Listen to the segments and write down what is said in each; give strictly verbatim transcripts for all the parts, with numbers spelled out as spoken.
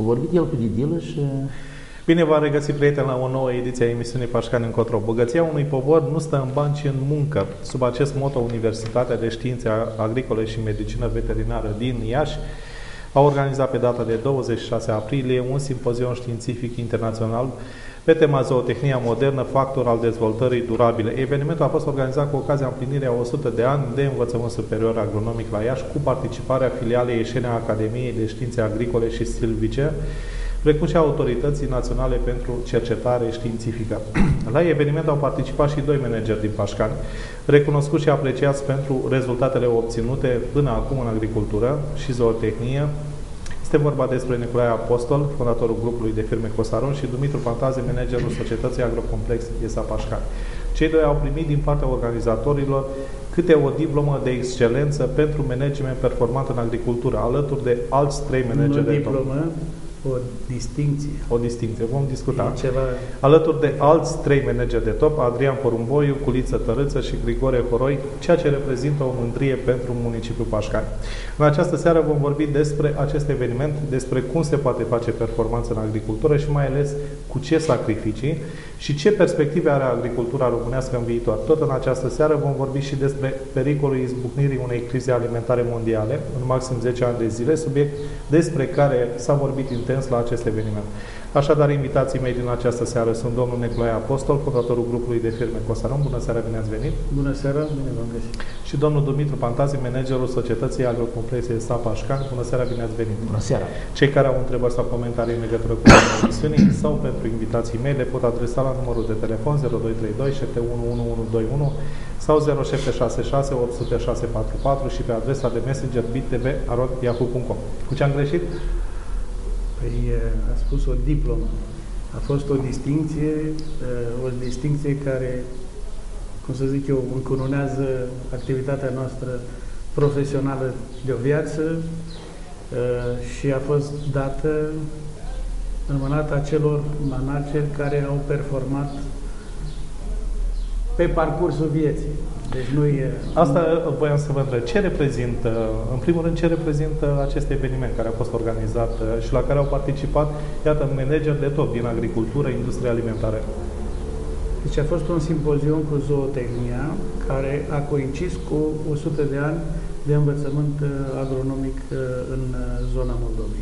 vorbit el cu Didilă și... Bine v-am regăsit, prieteni, la o nouă ediție a emisiunii Pașcani încotro. Bogăția unui popor nu stă în bani, ci în muncă. Sub acest moto, Universitatea de Științe Agricole și Medicină Veterinară din Iași a organizat pe data de douăzeci și șase aprilie un simpozion științific internațional pe tema zootehnia modernă, factor al dezvoltării durabile. Evenimentul a fost organizat cu ocazia împlinirii a o sută de ani de învățământ superior agronomic la Iași, cu participarea filialei ieșene a Academiei de Științe Agricole și Silvice, precum și a Autorității Naționale pentru Cercetare Științifică. La eveniment au participat și doi manageri din Pașcani, recunoscuți și apreciați pentru rezultatele obținute până acum în agricultură și zootehnie. Este vorba despre Nicolae Apostol, fondatorul grupului de firme Cosaron, și Dumitru Pantaze, managerul societății Agrocomplex E S A Pașcani. Cei doi au primit din partea organizatorilor câte o diplomă de excelență pentru management performant în agricultură, alături de alți trei manageri de top. O distincție. O distincție. Vom discuta. Ceva... Alături de alți trei manageri de top, Adrian Porumboiu, Culiță Tărâță și Grigore Horoi, ceea ce reprezintă o mândrie pentru municipiul Pașcani. În această seară vom vorbi despre acest eveniment, despre cum se poate face performanță în agricultură și mai ales cu ce sacrificii și ce perspective are agricultura românească în viitor. Tot în această seară vom vorbi și despre pericolul izbucnirii unei crize alimentare mondiale în maxim zece ani de zile, subiect despre care s-a vorbit intens la acest eveniment. Așadar, invitații mei din această seară sunt domnul Nicolae Apostol, fondatorul grupului de firme Cosaron. Bună seara, bine ați venit! Bună seara, bine v-am găsit! Și domnul Dumitru Pantaze, managerul societății Agrocomplex E S A Pașcani. Bună seara, bine ați venit! Bună seara! Cei care au întrebări sau comentarii în legătură cu emisiunii sau pentru invitații mei le pot adresa la numărul de telefon zero doi trei doi șapte unu unu unu doi unu sau zero șapte șase șase opt zero zero șase patru patru și pe adresa de messenger bittv arond yahoo punct com. Cu ce am greșit? Păi a spus o diplomă. A fost o distincție, o distincție care, cum să zic eu, încununează activitatea noastră profesională de o viață și a fost dată, înmânată acelor manageri care au performat pe parcursul vieții. Deci nu e... Asta voiam să vă întreb. Ce reprezintă, în primul rând, ce reprezintă acest eveniment care a fost organizat și la care au participat, iată, manageri de top din agricultură, industrie alimentară? Deci a fost un simpozion cu zootehnia care a coincis cu o sută de ani de învățământ agronomic în zona Moldovei.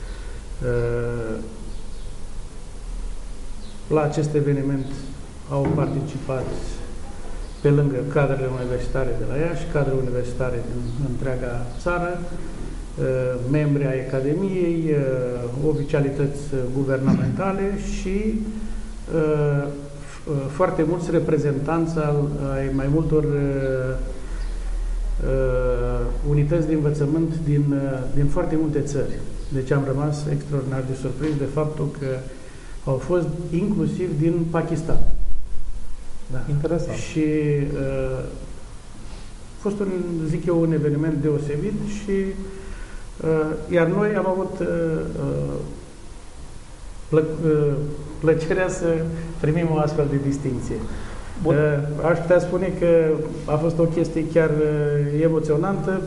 La acest eveniment au participat, pe lângă cadrele universitare de la Iași, cadre universitare din întreaga țară, membri ai Academiei, oficialități guvernamentale și foarte mulți reprezentanți ai mai multor unități de învățământ din, din foarte multe țări. Deci am rămas extraordinar de surprins de faptul că au fost inclusiv din Pakistan. Da. Interesant. Și uh, a fost, un, zic eu, un eveniment deosebit și uh, iar noi am avut uh, plă, uh, plăcerea să primim o astfel de distinție. Uh, aș putea spune că a fost o chestie chiar uh, emoționantă.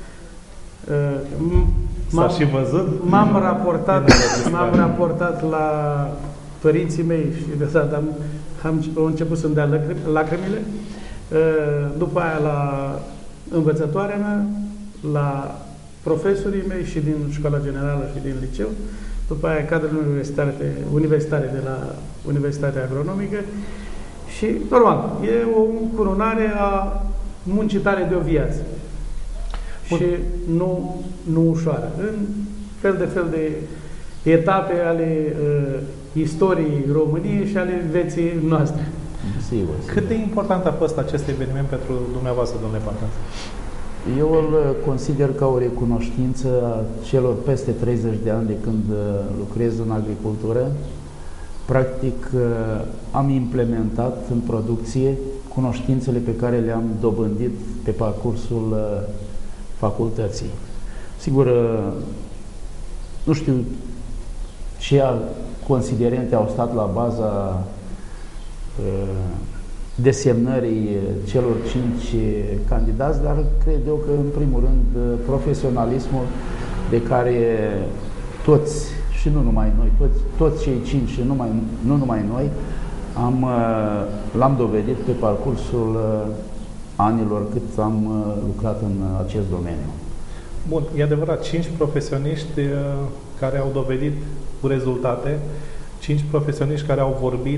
Uh, S-a și văzut? M-am raportat, m-am raportat la părinții mei și de data am Am început să-mi dea lacrimile, după aia la învățătoarea mea, la profesorii mei și din școala generală și din liceu, după aia cadrele universitare, universitare de la Universitatea Agronomică și, normal, e o încununare a muncii tale de o viață. Bun. Și nu, nu ușoară. În fel de fel de etape ale uh, istoriei României și ale vieții noastre. Sigur, sigur. Cât de important a fost acest eveniment pentru dumneavoastră, domnule Pantaze? Eu îl consider ca o recunoștință a celor peste treizeci de ani de când lucrez în agricultură. Practic, am implementat în producție cunoștințele pe care le-am dobândit pe parcursul facultății. Sigur, nu știu ce considerente au stat la baza desemnării celor cinci candidați, dar cred eu că, în primul rând, profesionalismul de care toți și nu numai noi, toți, toți cei cinci și numai, nu numai noi, am, l-am dovedit pe parcursul anilor cât am lucrat în acest domeniu. Bun, e adevărat, cinci profesioniști care au dovedit cu rezultate, cinci profesioniști care au vorbit,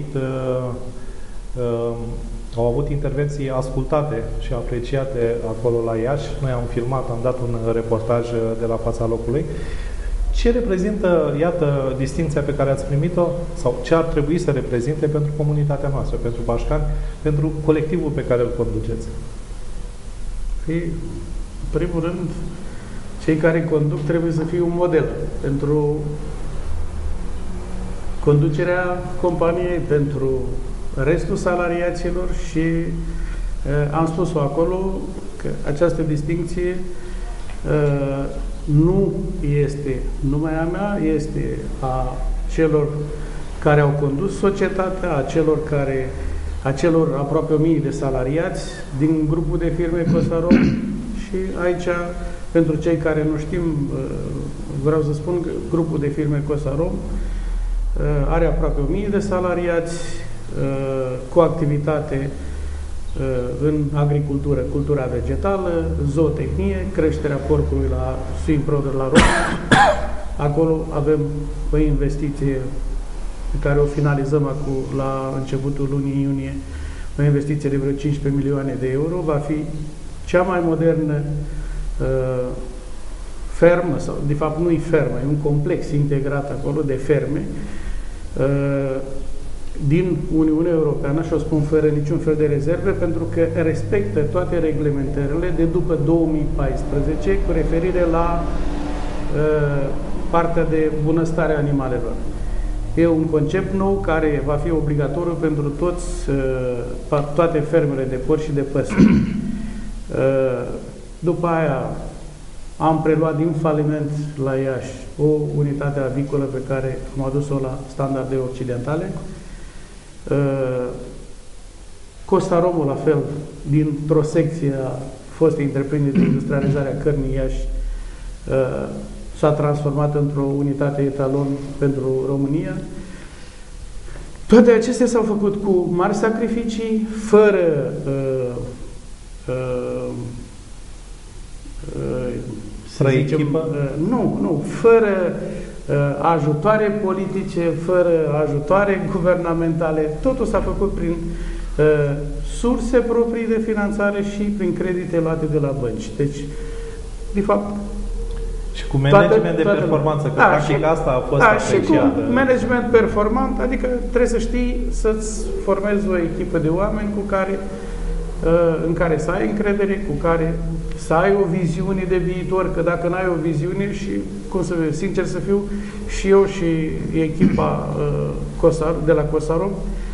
au avut intervenții ascultate și apreciate acolo la Iași. Noi am filmat, am dat un reportaj de la fața locului. Ce reprezintă, iată, distinția pe care ați primit-o sau ce ar trebui să reprezinte pentru comunitatea noastră, pentru pașcani, pentru colectivul pe care îl conduceți? În primul rând, cei care conduc trebuie să fie un model pentru conducerea companiei, pentru restul salariaților și am spus-o acolo că această distincție nu este numai a mea, este a celor care au condus societatea, a celor care, a celor aproape o mie de salariați din grupul de firme Cosarom și aici, pentru cei care nu știm, vreau să spun că grupul de firme Cosarom are aproape o mie de salariați cu activitate în agricultură, cultura vegetală, zootehnie, creșterea porcului la swing product la Roma. Acolo avem o investiție pe care o finalizăm acum la începutul lunii iunie, o investiție de vreo cincisprezece milioane de euro. Va fi cea mai modernă uh, fermă, sau de fapt nu e fermă, e un complex integrat acolo de ferme uh, din Uniunea Europeană, și o spun fără niciun fel de rezerve, pentru că respectă toate reglementările de după două mii paisprezece cu referire la uh, partea de bunăstare a animalelor. E un concept nou care va fi obligatoriu pentru toți, uh, toate fermele de porci și de păsări. Uh, după aia am preluat din faliment la Iași o unitate avicolă pe care am adus-o la standarde occidentale. Uh, Costaromul, la fel, dintr-o secție a fostei întreprinderi de industrializare a cărnii Iași, uh, s-a transformat într-o unitate etalon pentru România. Toate acestea s-au făcut cu mari sacrificii, fără uh, uh, uh, să zicem, echipă? Uh, nu, nu, fără uh, ajutoare politice, fără ajutoare guvernamentale. Totul s-a făcut prin uh, surse proprii de finanțare și prin credite luate de la bănci. Deci, de fapt, și cu management toată, de toată performanță, că da, practic și, asta a fost da, apreciată. Și cu management performant, adică trebuie să știi să-ți formezi o echipă de oameni cu care, în care să ai încredere, cu care să ai o viziune de viitor, că dacă n-ai o viziune și, cum să vezi, sincer să fiu, și eu și echipa de la Cosarom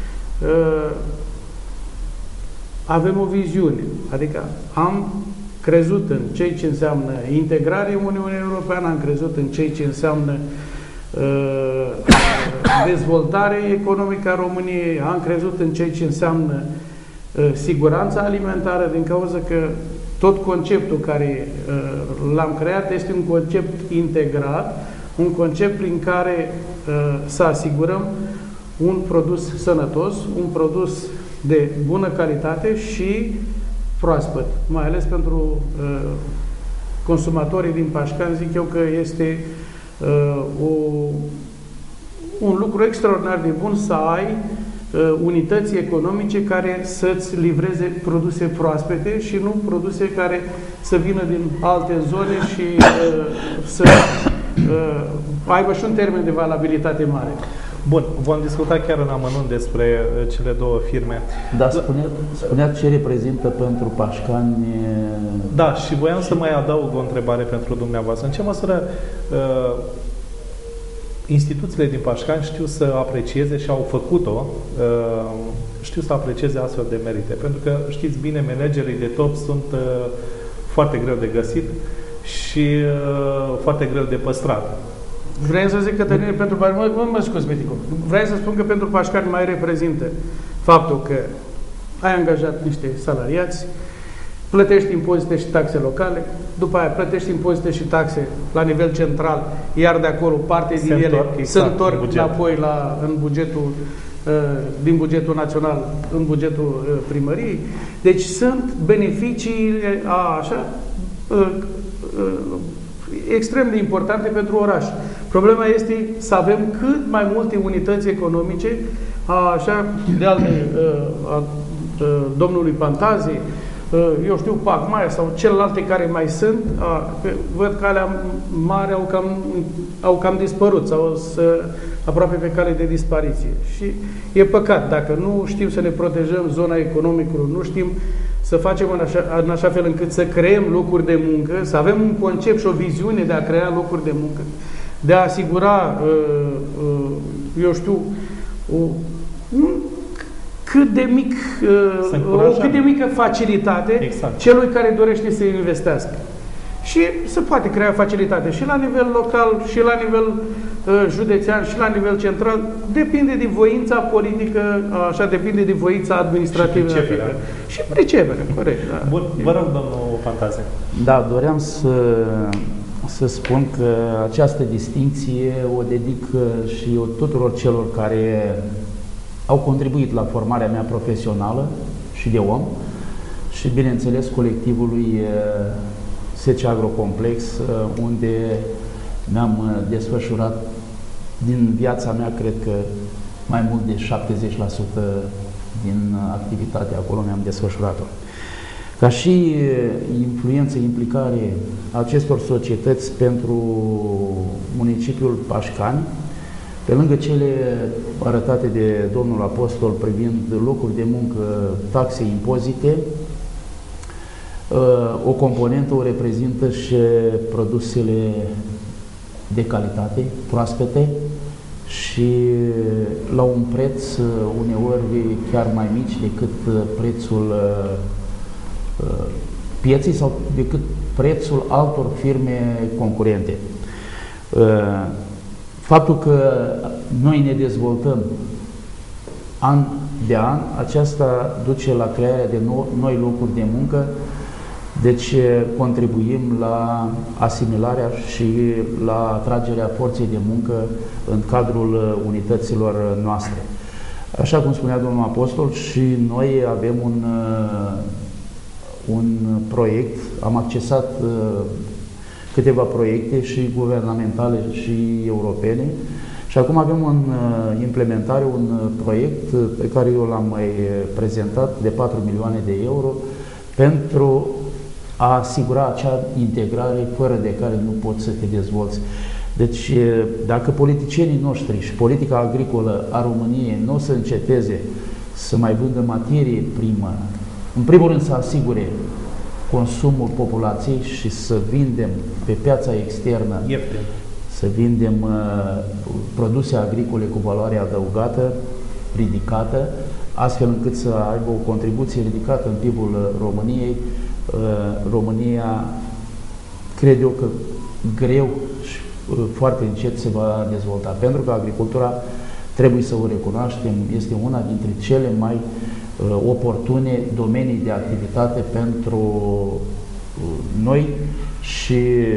avem o viziune, adică am crezut în ceea ce înseamnă integrare în Uniunea Europeană, am crezut în ceea ce înseamnă uh, dezvoltare economică a României, am crezut în ceea ce înseamnă uh, siguranța alimentară, din cauza că tot conceptul care uh, l-am creat este un concept integrat, un concept prin care uh, să asigurăm un produs sănătos, un produs de bună calitate și proaspăt, mai ales pentru uh, consumatorii din Pașcani. Zic eu că este uh, o, un lucru extraordinar de bun să ai uh, unități economice care să-ți livreze produse proaspete și nu produse care să vină din alte zone și uh, să uh, aibă și un termen de valabilitate mare. Bun, vom discuta chiar în amănunt despre cele două firme. Dar spunea, spunea ce reprezintă pentru pașcani... Da, și voiam și... să mai adaug o întrebare pentru dumneavoastră. În ce măsură uh, instituțiile din Pașcani știu să aprecieze și au făcut-o, uh, știu să aprecieze astfel de merite? Pentru că, știți bine, managerii de top sunt uh, foarte greu de găsit și uh, foarte greu de păstrat. Vreau să zic, Cătăline, pentru Pașcani, mă, mă scuz, Medicu, vreau să spun că pentru Pașcani mai reprezintă faptul că ai angajat niște salariați, plătești impozite și taxe locale, după aia plătești impozite și taxe la nivel central, iar de acolo parte din ele se întorc buget. înapoi la, în bugetul, din bugetul național în bugetul primăriei. Deci sunt beneficii a, așa, extrem de importante pentru oraș. Problema este să avem cât mai multe unități economice, a, așa, de alte a, a, domnului Pantazi, eu știu, Pacmaia sau celelalte care mai sunt, a, văd că alea mari au cam, au cam dispărut sau să, aproape pe cale de dispariție. Și e păcat, dacă nu știm să ne protejăm zona economică, nu știm să facem în așa, în așa fel încât să creăm locuri de muncă, să avem un concept și o viziune de a crea locuri de muncă, de a asigura, eu știu, o, cât de mic, o cât de mică facilitate exact. celui care dorește să investească. Și se poate crea facilitate și la nivel local, și la nivel uh, județean, și la nivel central. Depinde de voința politică, așa, depinde de voința administrativă. Și priceperea. Și priceperea, corect. Da. Bun, vă rog, domnul Pantazi. Da, doream să, să spun că această distincție o dedic și eu tuturor celor care au contribuit la formarea mea profesională și de om și, bineînțeles, colectivului S C Agrocomplex, unde mi-am desfășurat din viața mea, cred că mai mult de șaptezeci la sută din activitatea acolo mi-am desfășurat-o. Ca și influență, implicare acestor societăți pentru municipiul Pașcani, pe lângă cele arătate de domnul apostol privind locuri de muncă, taxe, impozite, o componentă o reprezintă și produsele de calitate, proaspete și la un preț uneori chiar mai mici decât prețul pieței sau decât prețul altor firme concurente. Faptul că noi ne dezvoltăm an de an, aceasta duce la crearea de noi locuri de muncă, deci contribuim la asimilarea și la atragerea forței de muncă în cadrul unităților noastre. Așa cum spunea domnul apostol, și noi avem un, un proiect, am accesat câteva proiecte și guvernamentale și europene și acum avem în implementare un proiect pe care eu l-am mai prezentat de patru milioane de euro pentru a asigura acea integrare fără de care nu poți să te dezvolți. Deci, dacă politicienii noștri și politica agricolă a României nu o să înceteze să mai vândă materie primă, în primul rând să asigure consumul populației și să vindem pe piața externă, ieftin, să vindem uh, produse agricole cu valoare adăugată, ridicată, astfel încât să aibă o contribuție ridicată în P I B-ul României. Uh, România, cred eu că greu și uh, foarte încet se va dezvolta, pentru că agricultura, trebuie să o recunoaștem, este una dintre cele mai uh, oportune domenii de activitate pentru uh, noi și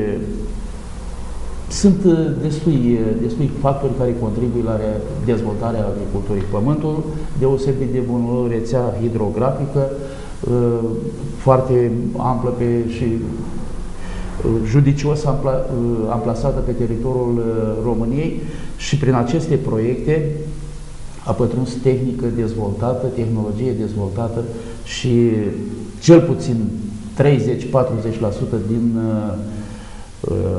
sunt uh, destui, destui factori care contribuie la dezvoltarea agriculturii. Pământul, deosebit de bună, o rețea hidrografică uh, foarte amplă pe, și uh, judicios ampla, uh, amplasată pe teritoriul uh, României și prin aceste proiecte a pătruns tehnică dezvoltată, tehnologie dezvoltată și cel puțin treizeci la patruzeci la sută din uh, uh,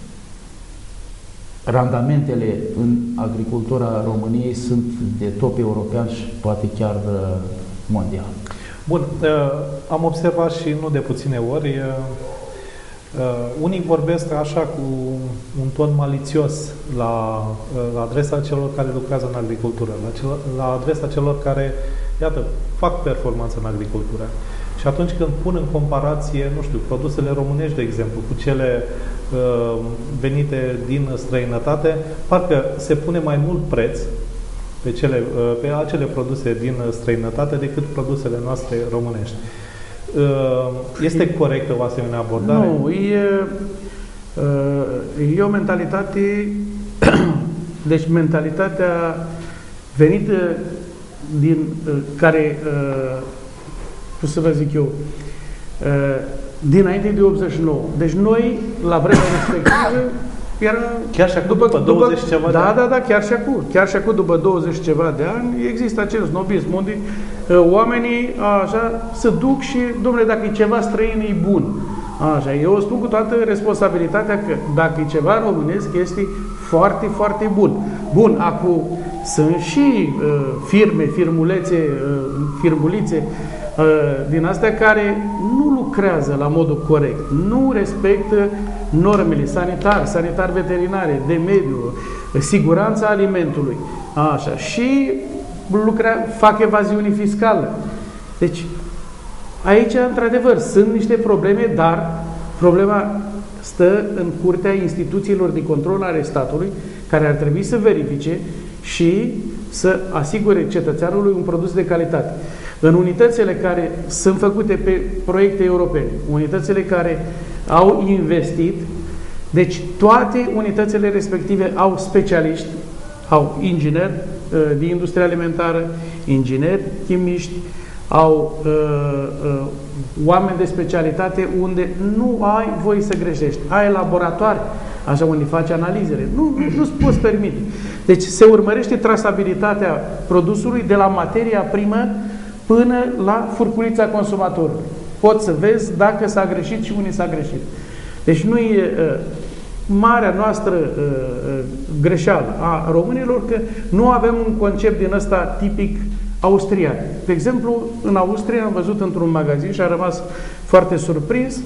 randamentele în agricultura României sunt de top european și poate chiar uh, mondial. Bun, uh, am observat și nu de puține ori, uh, uh, unii vorbesc așa cu un ton malițios la, uh, la adresa celor care lucrează în agricultură, la, cel, la adresa celor care, iată, fac performanță în agricultură. Și atunci când pun în comparație, nu știu, produsele românești, de exemplu, cu cele uh, venite din străinătate, parcă se pune mai mult preț pe, cele, uh, pe acele produse din străinătate decât produsele noastre românești. Este corectă o asemenea abordare? Nu, e, e o mentalitate, deci mentalitatea venită din care, cum să vă zic eu, dinainte de optzeci și nouă. Deci noi, la vremea respectivă, era, chiar și acum, după, după douăzeci după, ceva da, de ani? Da, da, chiar și acum. Chiar și acum, după douăzeci ceva de ani, există acel snobism unde oamenii așa se duc și, domnule, dacă e ceva străin, e bun. Așa, eu o spun cu toată responsabilitatea că dacă e ceva românesc, este foarte, foarte bun. Bun, acum sunt și uh, firme, firmulețe, uh, firmulițe uh, din astea care nu lucrează la modul corect, nu respectă normele sanitar, sanitar-veterinare, de mediu, siguranța alimentului, așa, și lucrea, fac evaziuni fiscale. Deci, aici, într-adevăr, sunt niște probleme, dar problema stă în curtea instituțiilor de control ale statului, care ar trebui să verifice și să asigure cetățeanului un produs de calitate. În unitățile care sunt făcute pe proiecte europene, unitățile care au investit, deci toate unitățile respective au specialiști, au ingineri de industrie alimentară, ingineri chimiști, au uh, uh, oameni de specialitate unde nu ai voie să greșești. Ai laboratoare, așa, unde faci analizele. Nu, nu, nu-ți poți permite. Deci se urmărește trasabilitatea produsului de la materia primă până la furculița consumatorului. Poți să vezi dacă s-a greșit și unde s-a greșit. Deci nu e uh, marea noastră uh, uh, greșeală a românilor că nu avem un concept din ăsta tipic austriac. De exemplu, în Austria am văzut într-un magazin și am rămas foarte surprins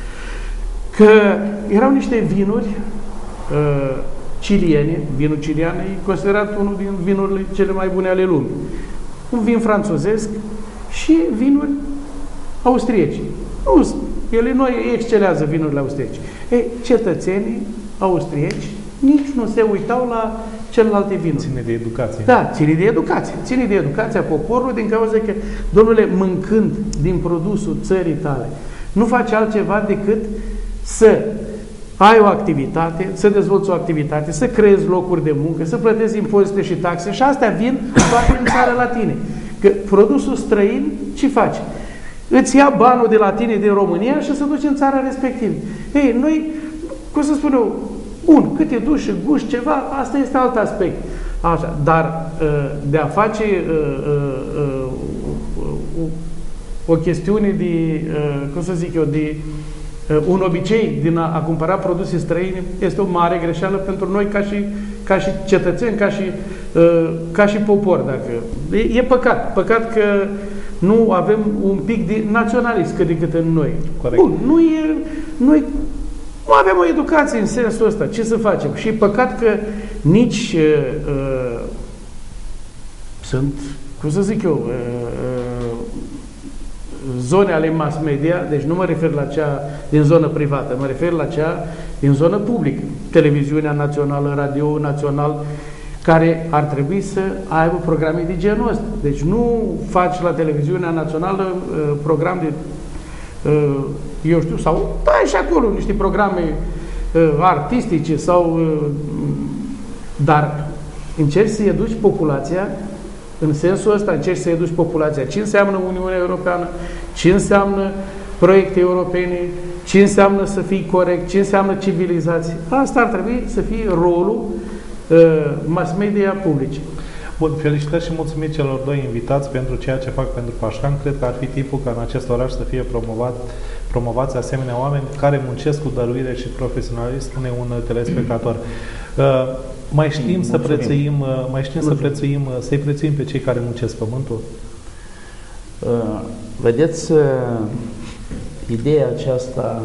că erau niște vinuri uh, ciliene. Vinul cilian e considerat unul din vinurile cele mai bune ale lumii. Un vin franțuzesc și vinuri austrieci. Nu, ele nu excelează vinurile austrieci. Ei, cetățenii austrieci nici nu se uitau la celelalte vinuri. Ține de educație. Da, ține de educație. Ține de educația poporului din cauza că, domnule, mâncând din produsul țării tale, nu faci altceva decât să ai o activitate, să dezvolți o activitate, să creezi locuri de muncă, să plătezi impozite și taxe și astea vin toate în țară la tine. Că produsul străin, ce faci? Îți ia banul de la tine din România și se duce în țara respectivă. Ei, noi, cum să spun eu, bun, cât te duci și guști ceva, asta este alt aspect. Așa, dar de a face o chestiune de, cum să zic eu, de un obicei din a, a cumpăra produse străine este o mare greșeală pentru noi ca și, ca și cetățeni, ca și, ca și popor. Dacă. E, e păcat. Păcat că nu avem un pic de naționalism cât de cât în noi. Corect. Bun, nu e, noi nu avem o educație în sensul ăsta. Ce să facem? Și e păcat că nici uh, sunt, cum să zic eu, uh, uh, zone ale mass media, deci nu mă refer la cea din zonă privată, mă refer la cea din zonă publică. Televiziunea națională, radio național, care ar trebui să aibă programe de genul ăsta. Deci nu faci la televiziunea națională uh, program de uh, eu știu, sau dai și acolo niște programe uh, artistice sau uh, dar încerci să educi populația în sensul ăsta, încerci să educi populația ce înseamnă Uniunea Europeană, ce înseamnă proiecte europene, ce înseamnă să fii corect, ce înseamnă civilizație. Asta ar trebui să fie rolul uh, mass media publice. Bun, felicitări și mulțumiri celor doi invitați pentru ceea ce fac pentru Pașcan. Cred că ar fi timpul ca în acest oraș să fie promovat, promovați asemenea oameni care muncesc cu dăruire și profesionalism, spune un telespectator. Uh, mai știm să prețuim, uh, mai știm să prețuim, uh, să-i prețuim pe cei care muncesc pământul? Uh, vedeți, uh, ideea aceasta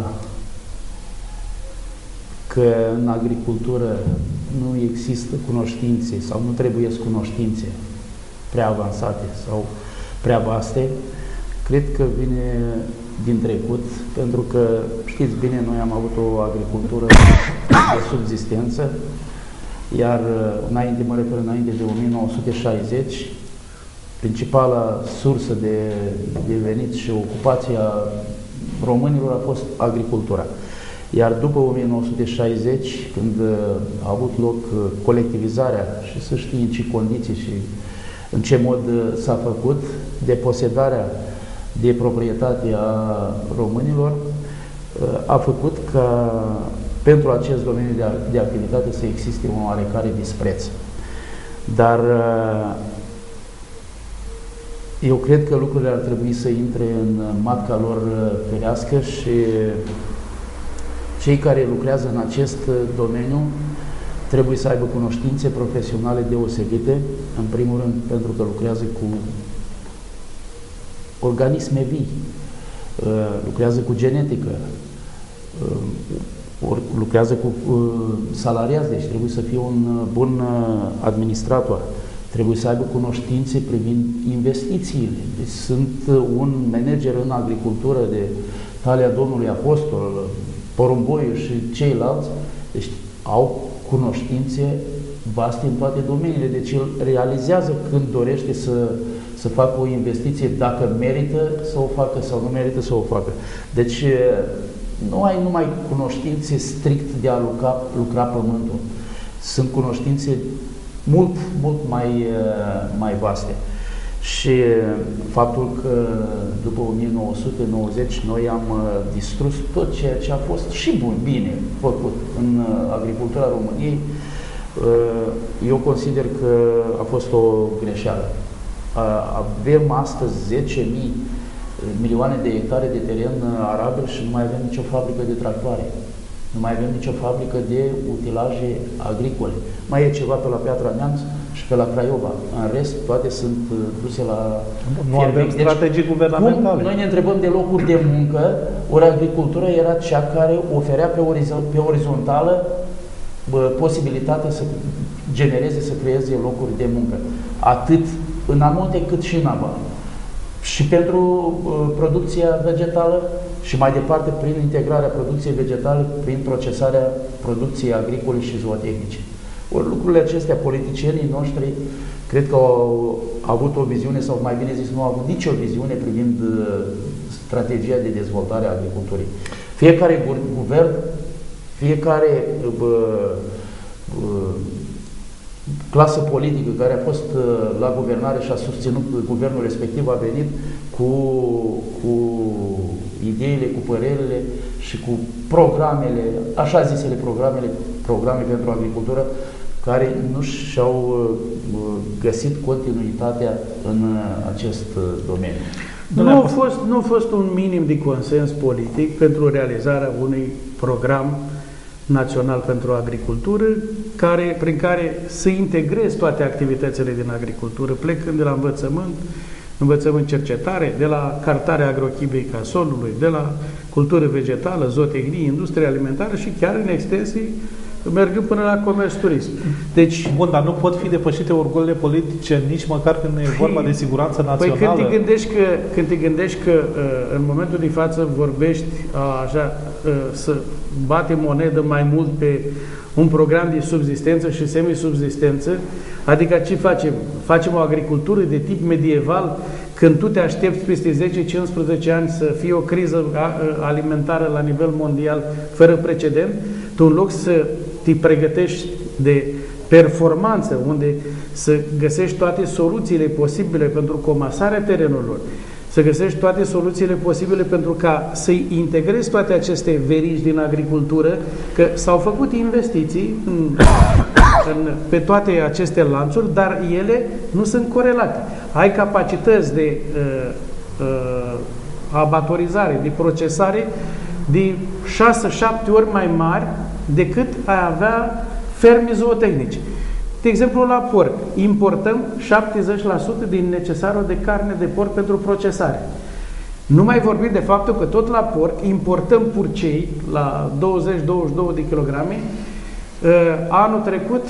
că în agricultură nu există cunoștințe sau nu trebuie cunoștințe prea avansate sau prea vaste, cred că vine din trecut, pentru că, știți bine, noi am avut o agricultură de subzistență, iar înainte, mă refer înainte de o mie nouă sute șaizeci, principala sursă de, de venit și ocupația românilor a fost agricultura. Iar după o mie nouă sute șaizeci, când a avut loc colectivizarea și să știi în ce condiții și în ce mod s-a făcut, deposedarea de proprietate a românilor, a făcut ca pentru acest domeniu de, de activitate să existe un oarecare dispreț. Dar eu cred că lucrurile ar trebui să intre în matca lor ferească și cei care lucrează în acest domeniu trebuie să aibă cunoștințe profesionale deosebite, în primul rând pentru că lucrează cu organisme vii, lucrează cu genetică, lucrează cu salariați, deci trebuie să fie un bun administrator, trebuie să aibă cunoștințe privind investițiile. Deci sunt un manager în agricultură de talia domnului Apostol, Porumboiu și ceilalți, deci au cunoștințe vaste în toate domeniile, deci el realizează când dorește să, să facă o investiție, dacă merită să o facă sau nu merită să o facă. Deci nu ai numai cunoștințe strict de a lucra, lucra pământul, sunt cunoștințe mult, mult mai, mai vaste. Și faptul că după o mie nouă sute nouăzeci noi am distrus tot ceea ce a fost și bun, bine făcut în agricultura României, eu consider că a fost o greșeală. Avem astăzi zece mii milioane de hectare de teren arabil și nu mai avem nicio fabrică de tractoare. Nu mai avem nicio fabrică de utilaje agricole. Mai e ceva pe la Piatra Neamț și pe la Craiova. În rest, toate sunt duse la Nu avem deci, strategii guvernamentale. Cum noi ne întrebăm de locuri de muncă, ori agricultura era cea care oferea pe, oriz- pe orizontală bă, posibilitatea să genereze, să creeze locuri de muncă. Atât în amonte cât și în aval. Și pentru uh, producția vegetală și mai departe prin integrarea producției vegetale, prin procesarea producției agricole și zootehnice. Ori lucrurile acestea, politicienii noștri, cred că au avut o viziune, sau mai bine zis, nu au avut nicio viziune privind uh, strategia de dezvoltare a agriculturii. Fiecare guvern, fiecare uh, uh, clasă politică care a fost la guvernare și a susținut guvernul respectiv a venit cu, cu ideile, cu părerile și cu programele, așa zisele programele, programe pentru agricultură, care nu și-au găsit continuitatea în acest domeniu. Nu a fost, nu a fost un minim de consens politic pentru realizarea unui program național pentru agricultură, care, prin care să integrezi toate activitățile din agricultură, plecând de la învățământ, învățământ cercetare, de la cartarea agrochimică a solului, de la cultură vegetală, zootehnie, industrie alimentară și chiar în extensii mergând până la comerț turism. Deci, bun, dar nu pot fi depășite orgolele politice nici măcar când e vorba de siguranță națională. Păi când te gândești că, când te gândești că în momentul de față vorbești așa, să bate monedă mai mult pe un program de subzistență și semisubzistență, adică ce facem? Facem o agricultură de tip medieval, când tu te aștepți peste zece cincisprezece ani să fie o criză alimentară la nivel mondial fără precedent, tu în loc să te pregătești de performanță, unde să găsești toate soluțiile posibile pentru comasarea terenurilor, să găsești toate soluțiile posibile pentru ca să-i integrezi toate aceste verigi din agricultură, că s-au făcut investiții în, în, pe toate aceste lanțuri, dar ele nu sunt corelate. Ai capacități de uh, uh, abatorizare, de procesare de șase șapte ori mai mari decât ai avea ferme zootehnice. De exemplu, la porc, importăm șaptezeci la sută din necesarul de carne de porc pentru procesare. Nu mai vorbim de faptul că tot la porc importăm purcei la douăzeci douăzeci și doi de kilograme. Anul trecut,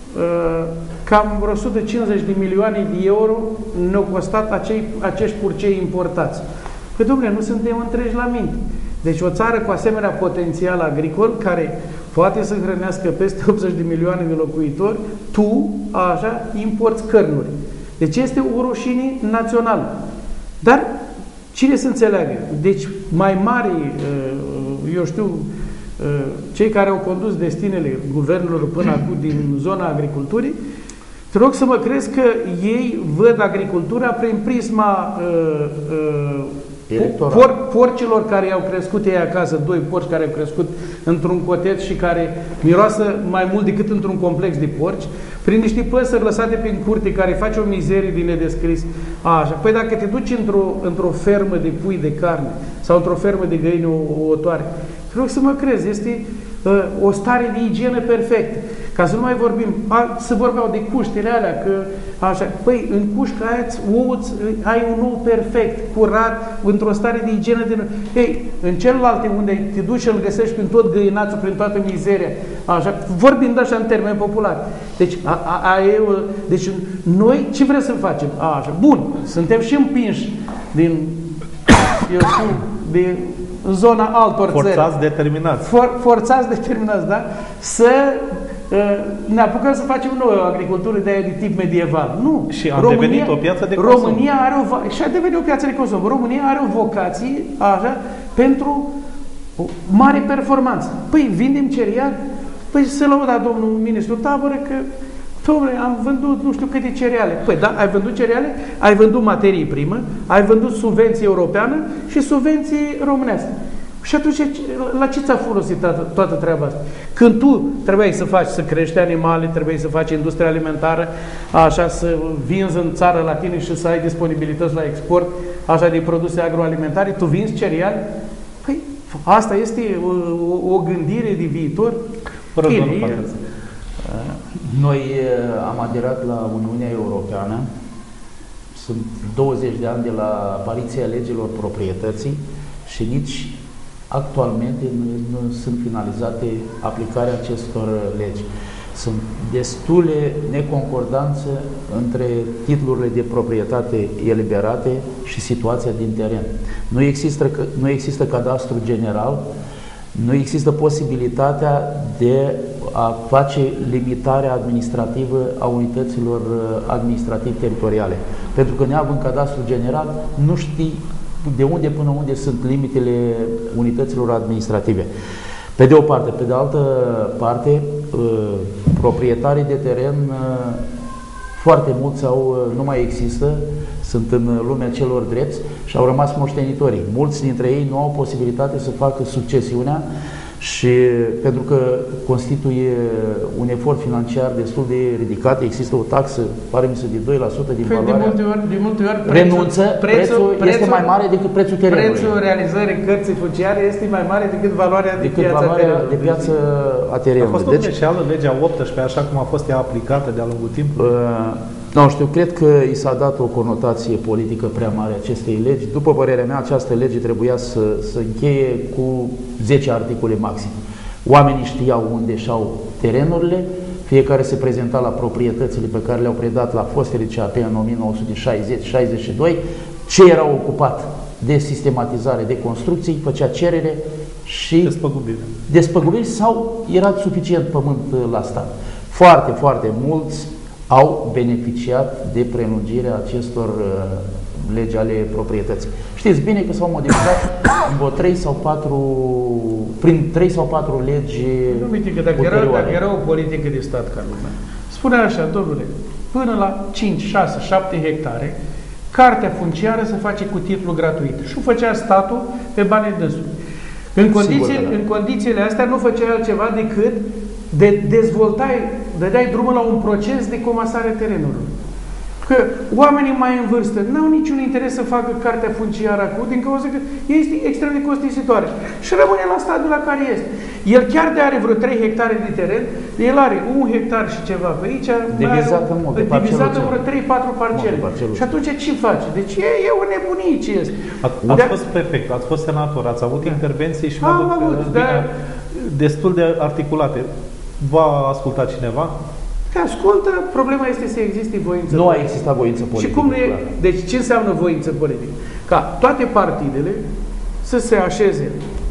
cam vreo o sută cincizeci de milioane de euro ne-au costat acei, acești purcei importați. Păi, domnule, nu suntem întregi la minte. Deci o țară cu asemenea potențial agricol, care poate să hrănească peste optzeci de milioane de locuitori, tu, așa, imporți cărnuri. Deci este o rușine națională. Dar cine să înțeleagă? Deci mai mari, eu știu, cei care au condus destinele guvernelor până acum din zona agriculturii, te rog să mă crezi că ei văd agricultura prin prisma uh, uh, por, porcilor care i-au crescut ei acasă, doi porci care au crescut într-un cotet și care miroasă mai mult decât într-un complex de porci, prin niște păsări lăsate prin curte care face o mizerie din nedescris. Așa. Păi dacă te duci într-o într-o fermă de pui de carne sau într-o fermă de găini ouătoare, te rog să mă crezi, este uh, o stare de igienă perfectă. Ca să nu mai vorbim, a, să vorbeau de cuștele alea, că așa, păi în cușca aia ouți, ai un ou perfect, curat, într-o stare de igienă. De... Ei, în celelalte unde te duci și îl găsești prin tot găinațul, prin toată mizeria, așa, vorbind așa în termeni populari. Deci, a, a, a, eu, deci noi ce vrem să facem? A, așa, bun, suntem și împinși din, eu știu, de zona altor țări. Forțați determinați. For, forțați determinați, da? Să ne apucăm să facem nouă o agricultură de, de tip medieval. Nu. Și a România, devenit o piață de consum. România are o, și a devenit o piață de consum. România are o vocație așa, pentru o mare performanță. Păi vindem cereali? Păi să lăuda domnul ministru Taboră că domnule, am vândut nu știu câte cereale. Păi da, ai vândut cereale, ai vândut materii primă, ai vândut subvenție europeană și subvenții românească. Și atunci, la ce ți-a folosit toată, toată treaba asta? Când tu trebuiai să faci, să crești animale, trebuiai să faci industria alimentară, așa, să vinzi în țară la tine și să ai disponibilități la export, așa, de produse agroalimentare, tu vinzi cereali? Păi, asta este o, o gândire de viitor? Bine, noi am aderat la Uniunea Europeană, sunt douăzeci de ani de la apariția legilor proprietății și nici actualmente nu, nu sunt finalizate aplicarea acestor legi. Sunt destule neconcordanțe între titlurile de proprietate eliberate și situația din teren. Nu există, nu există cadastru general, nu există posibilitatea de a face limitarea administrativă a unităților administrativ-teritoriale. Pentru că neavând cadastru general, nu știi de unde până unde sunt limitele unităților administrative. Pe de o parte. Pe de altă parte, proprietarii de teren foarte mulți au, nu mai există, sunt în lumea celor drepți și au rămas moștenitorii. Mulți dintre ei nu au posibilitate să facă succesiunea și pentru că constituie un efort financiar destul de ridicat, există o taxă, pare mi se, de doi la sută din păi valoarea, de multe ori, de multe ori prețul, renunță, prețul, prețul, prețul este mai mare decât prețul terenului. Prețul realizării cărții funciare este mai mare decât valoarea de decât piață valoarea a de piață a terenului. A fost o greșeală deci, legea optsprezece, așa cum a fost ea aplicată de-a lungul timpului? Uh, Nu știu, cred că i s-a dat o conotație politică prea mare acestei legi. După părerea mea, această lege trebuia să, să încheie cu zece articole maxim. Oamenii știau unde și-au terenurile, fiecare se prezenta la proprietățile pe care le-au predat la fostele C A P în o mie nouă sute șaizeci șaizeci și doi, ce era ocupat de sistematizare de construcții, făcea cerere și despăgubire. despăgubiri sau era suficient pământ la stat. Foarte, foarte mulți au beneficiat de prelungirea acestor uh, legi ale proprietății. Știți bine că s-au modificat în trei sau patru, prin trei sau patru legi nu, uite că dacă era, dacă era o politică de stat ca lumea, spunea așa, domnule, până la cinci, șase, șapte hectare, cartea funciară se face cu titlu gratuit. Și o făcea statul pe banii dânsului. În, condiții, da. în condițiile astea nu făcea altceva decât de dezvoltai, dădeai drumul la un proces de comasare a terenului. Că oamenii mai în vârstă n-au niciun interes să facă cartea funciară acum, din cauza că este extrem de costisitoare. Și rămâne la stadiul la care este. El chiar de are vreo trei hectare de teren, el are un hectar și ceva pe aici, divizat în multe, divizat în vreo trei patru parcele. Și atunci ce face? Deci e, e o nebunie ce este. Ați de fost prefect, ați fost senator, ați avut intervenții și am avut, dar destul de articulate. V-a ascultat cineva? Te ascultă, problema este să existe voință Nu politică. a existat voință politică. Și cum e, deci ce înseamnă voință politică? Ca toate partidele să se așeze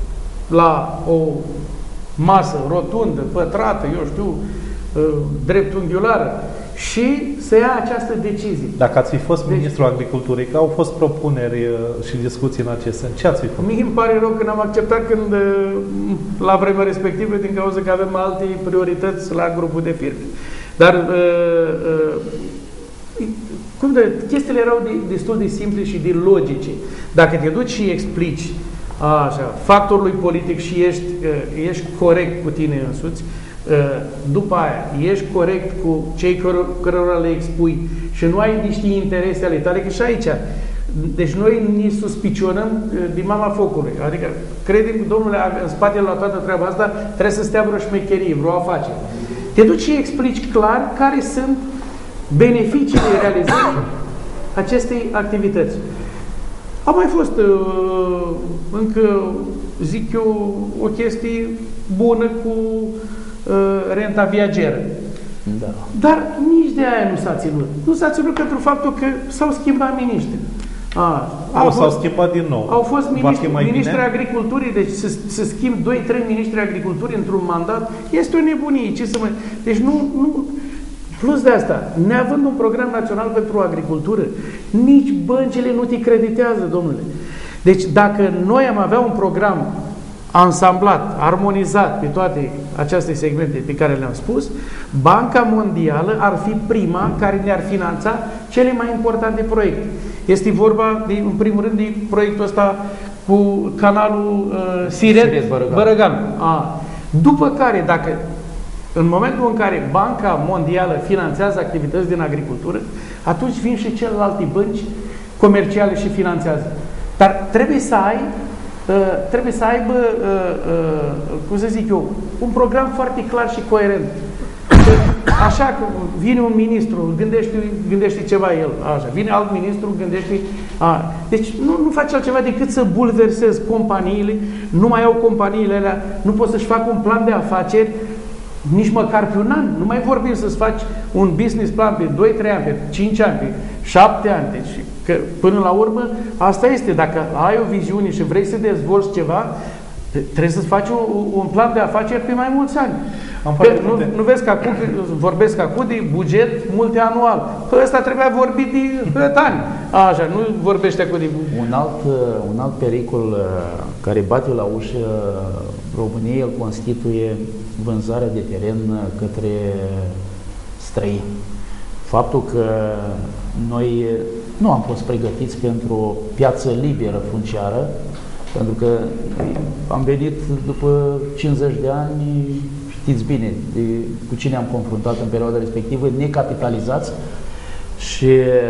la o masă rotundă, pătrată, eu știu, dreptunghiulară și să ia această decizie. Dacă ați fi fost deci, ministrul agriculturii, că au fost propuneri și discuții în acest sens, ce ați fi făcut? Mie îmi pare rău că n-am acceptat când, la vremea respectivă, din cauza că avem alte priorități la grupul de firme. Dar uh, uh, cum de, chestiile erau de, destul de simple și de logice. Dacă te duci și explici așa, factorului politic și ești, uh, ești corect cu tine însuți, după aia, ești corect cu cei căr cărora le expui și nu ai niște interese ale tale, că și aici. Deci noi ne suspicionăm din mama focului. Adică, credem, domnule, în spatele la toată treaba asta trebuie să stea vreo șmecherie, vreo afacere. Te duci și explici clar care sunt beneficiile realizării acestei activități. A mai fost uh, încă, zic eu, o chestie bună cu renta viageră. Da. Dar nici de aia nu s-a ținut. Nu s-a ținut pentru faptul că s-au schimbat miniștri. Au s-au schimbat din nou. Au fost miniștri, miniștri agriculturii, deci să, să schimb doi trei miniștri agriculturii într-un mandat, este o nebunie. Ce să mă... Deci nu, nu... Plus de asta, neavând un program național pentru agricultură, nici băncile nu te creditează, domnule. Deci dacă noi am avea un program ansamblat, armonizat pe toate aceste segmente pe care le-am spus, Banca Mondială ar fi prima care ne-ar finanța cele mai importante proiecte. Este vorba, de, în primul rând, de proiectul ăsta cu canalul uh, Siret-Bărăgan. După care, dacă în momentul în care Banca Mondială finanțează activități din agricultură, atunci vin și celelalte bănci comerciale și finanțează. Dar trebuie să ai Uh, trebuie să aibă, uh, uh, cum să zic eu, un program foarte clar și coerent. Așa că vine un ministru, gândește, gândește ceva el, așa. Vine alt ministru, gândește... A. Deci nu, nu face altceva decât să bulversezi companiile, nu mai au companiile alea, nu poți să-și facă un plan de afaceri, nici măcar pe un an. Nu mai vorbim să-ți faci un business plan pe doi trei ani, pe cinci ani, pe șapte ani. Deci, că până la urmă, asta este. Dacă ai o viziune și vrei să dezvolți ceva, trebuie să-ți faci un, un plan de afaceri pe mai mulți ani. Am Pe, nu, nu vezi că acum vorbesc acum de buget multianual. Ăsta trebuia vorbit de ani. Așa, nu vorbește acum de... Un alt, un alt pericol care bate la ușă României îl constituie vânzarea de teren către străini. Faptul că noi nu am fost pregătiți pentru o piață liberă funciară, pentru că am venit după cincizeci de ani, știți bine de, cu cine am confruntat în perioada respectivă, necapitalizați, și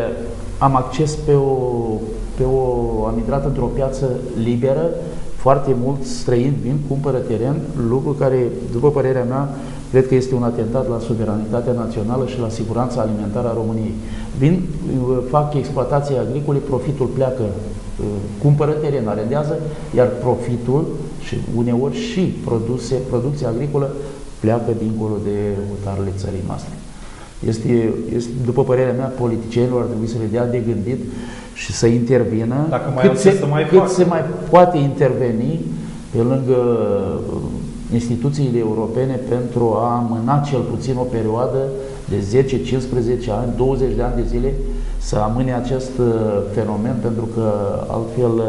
am acces pe o, pe o am intrat într-o piață liberă, foarte mulți străini vin, cumpără teren, lucru care, după părerea mea, cred că este un atentat la suveranitatea națională și la siguranța alimentară a României. Vin, fac exploatații agricole, profitul pleacă, cumpără teren, arendează, iar profitul și uneori și produse, producția agricolă pleacă dincolo de hotarele țării noastre. Este, este, după părerea mea, politicienilor ar trebui să le dea de gândit și să intervină cât, se, să mai cât se mai poate interveni pe lângă instituțiile europene pentru a amâna cel puțin o perioadă de zece, cincisprezece ani, douăzeci de ani de zile să amâne acest fenomen, pentru că altfel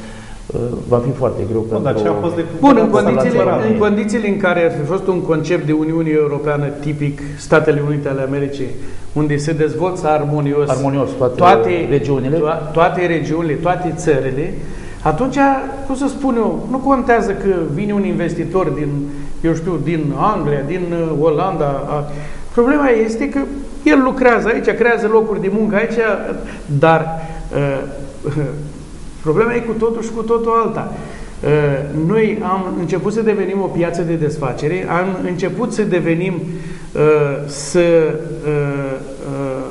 va fi foarte greu pentru... Dar ce a fost de... Bun, în condițiile, în condițiile în care ar fi fost un concept de Uniune Europeană tipic Statele Unite ale Americii, unde se dezvoltă armonios, armonios toate, toate regiunile, to toate regiunile, toate țările, atunci, cum să spun eu, nu contează că vine un investitor din, eu știu, din Anglia, din Olanda. Problema este că el lucrează aici, creează locuri de muncă aici, dar uh, problema e cu totul și cu totul alta. Uh, noi am început să devenim o piață de desfacere, am început să devenim uh, să, uh, uh,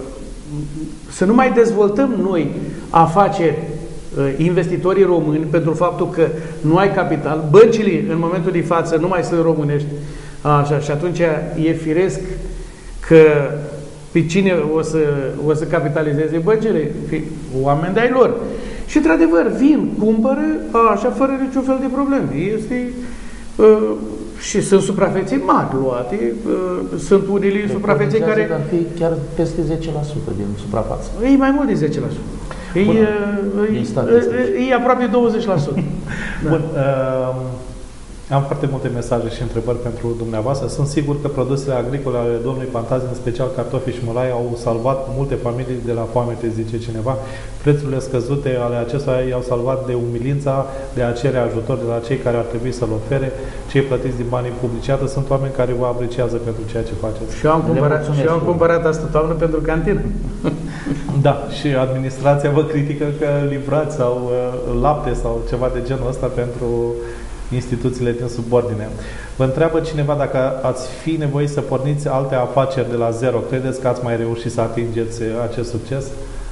să nu mai dezvoltăm noi afaceri investitorii români, pentru faptul că nu ai capital, băncile în momentul de față nu mai sunt românești, așa, și atunci e firesc că pe cine o să, o să capitalizeze băncile? Oameni de-ai lor. Și într-adevăr vin, cumpără, așa, fără niciun fel de probleme. Este, uh, Și sunt suprafețe mari luate, sunt unele suprafețe care... Ar fi chiar peste zece la sută din suprafață. E mai mult de zece la sută. E, e, e aproape douăzeci la sută. Da. Bun. Uh, am foarte multe mesaje și întrebări pentru dumneavoastră. Sunt sigur că produsele agricole ale domnului Pantazi, în special cartofi și mălai, au salvat multe familii de la foamete, zice cineva. Prețurile scăzute ale acestora i-au salvat de umilința de a cere ajutor de la cei care ar trebui să-l ofere, cei plătiți din banii publici. Iată, sunt oameni care vă apreciază pentru ceea ce faceți. Și eu am cumpărat, și eu am cumpărat asta toamnă pentru cantină. Da, și administrația vă critică că livrați sau uh, lapte sau ceva de genul ăsta pentru instituțiile din subordine. Vă întreabă cineva dacă ați fi nevoit să porniți alte afaceri de la zero. Credeți că ați mai reușit să atingeți acest succes?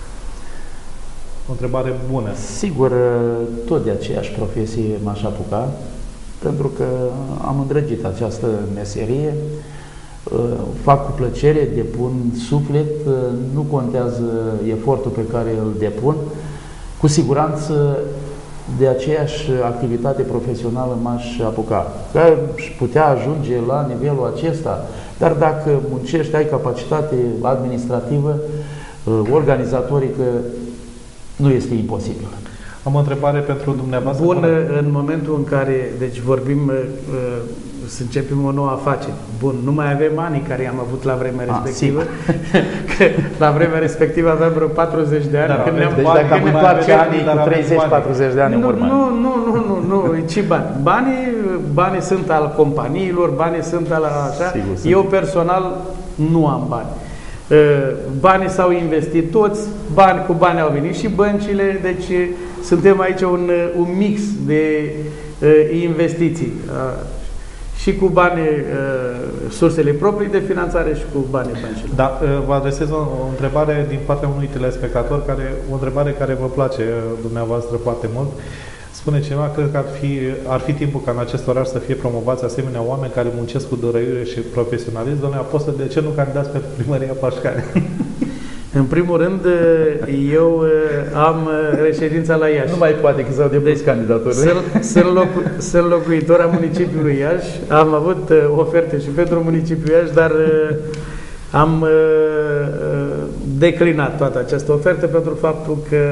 O întrebare bună. Sigur, tot de aceeași profesie m-aș apuca, pentru că am îndrăgit această meserie, fac cu plăcere, depun suflet, nu contează efortul pe care îl depun. Cu siguranță de aceeași activitate profesională m-aș apuca. Că aș putea ajunge la nivelul acesta, dar dacă muncești, ai capacitate administrativă, organizatorică, nu este imposibil. Am o întrebare pentru dumneavoastră. Bun, în momentul în care, deci vorbim, să începem o nouă afacere. Bun, nu mai avem anii care am avut la vremea respectivă. Că la vremea respectivă aveam vreo patruzeci de ani. Da, când deci bani, dacă am întoarce anii cu treizeci patruzeci de ani în urmă. Nu, nu, nu, nu, nu, ce bani? Banii, banii sunt al companiilor, banii sunt al așa. Sigur, eu personal nu am bani. Banii s-au investit toți, bani cu bani au venit și băncile, deci suntem aici un, un mix de uh, investiții. Uh, și cu bani, uh, sursele proprii de finanțare și cu banii băncilor. Da, uh, vă adresez o, o întrebare din partea unui telespectator, care, o întrebare care vă place uh, dumneavoastră foarte mult. Spune cineva, cred că ar fi, ar fi timpul ca în acest oraș să fie promovați asemenea oameni care muncesc cu dărăire și profesionalism. Doamne apostol, de ce nu candidați pentru primăria Pașcani? În primul rând, eu am reședința la Iași. Nu mai poate că s-au depus deci, candidaturile. Sunt, sunt, locu, sunt locuitor a municipiului Iași. Am avut oferte și pentru municipiul Iași, dar am declinat toată această ofertă pentru faptul că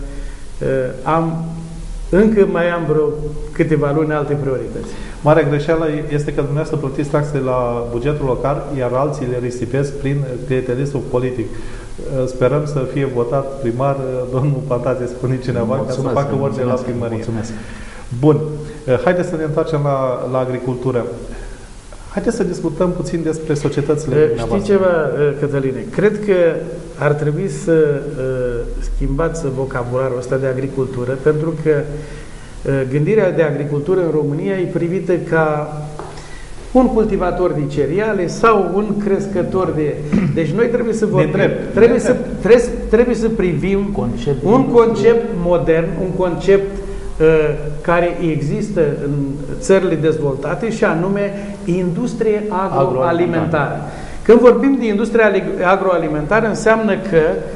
am încă mai am vreo câteva luni alte priorități. Marea greșeală este că dumneavoastră plătiți taxe la bugetul local, iar alții le risipesc prin clientelismul politic. Sperăm să fie votat primar domnul Pantazi, spune cineva, ca să facă orice la primărie. Mulțumesc. Bun. Haideți să ne întoarcem la, la agricultură. Haideți să discutăm puțin despre societățile dumneavoastră. Știi ceva, Cătăline? Cred că ar trebui să uh, schimbați vocabularul ăsta de agricultură, pentru că uh, gândirea de agricultură în România e privită ca un cultivator de cereale sau un crescător de... Deci noi trebuie să vorbim... Trebuie să, trebuie, trebuie să privim concept un concept modern, un concept uh, care există în țările dezvoltate și anume industrie agroalimentară. Când vorbim de industria agroalimentară, înseamnă că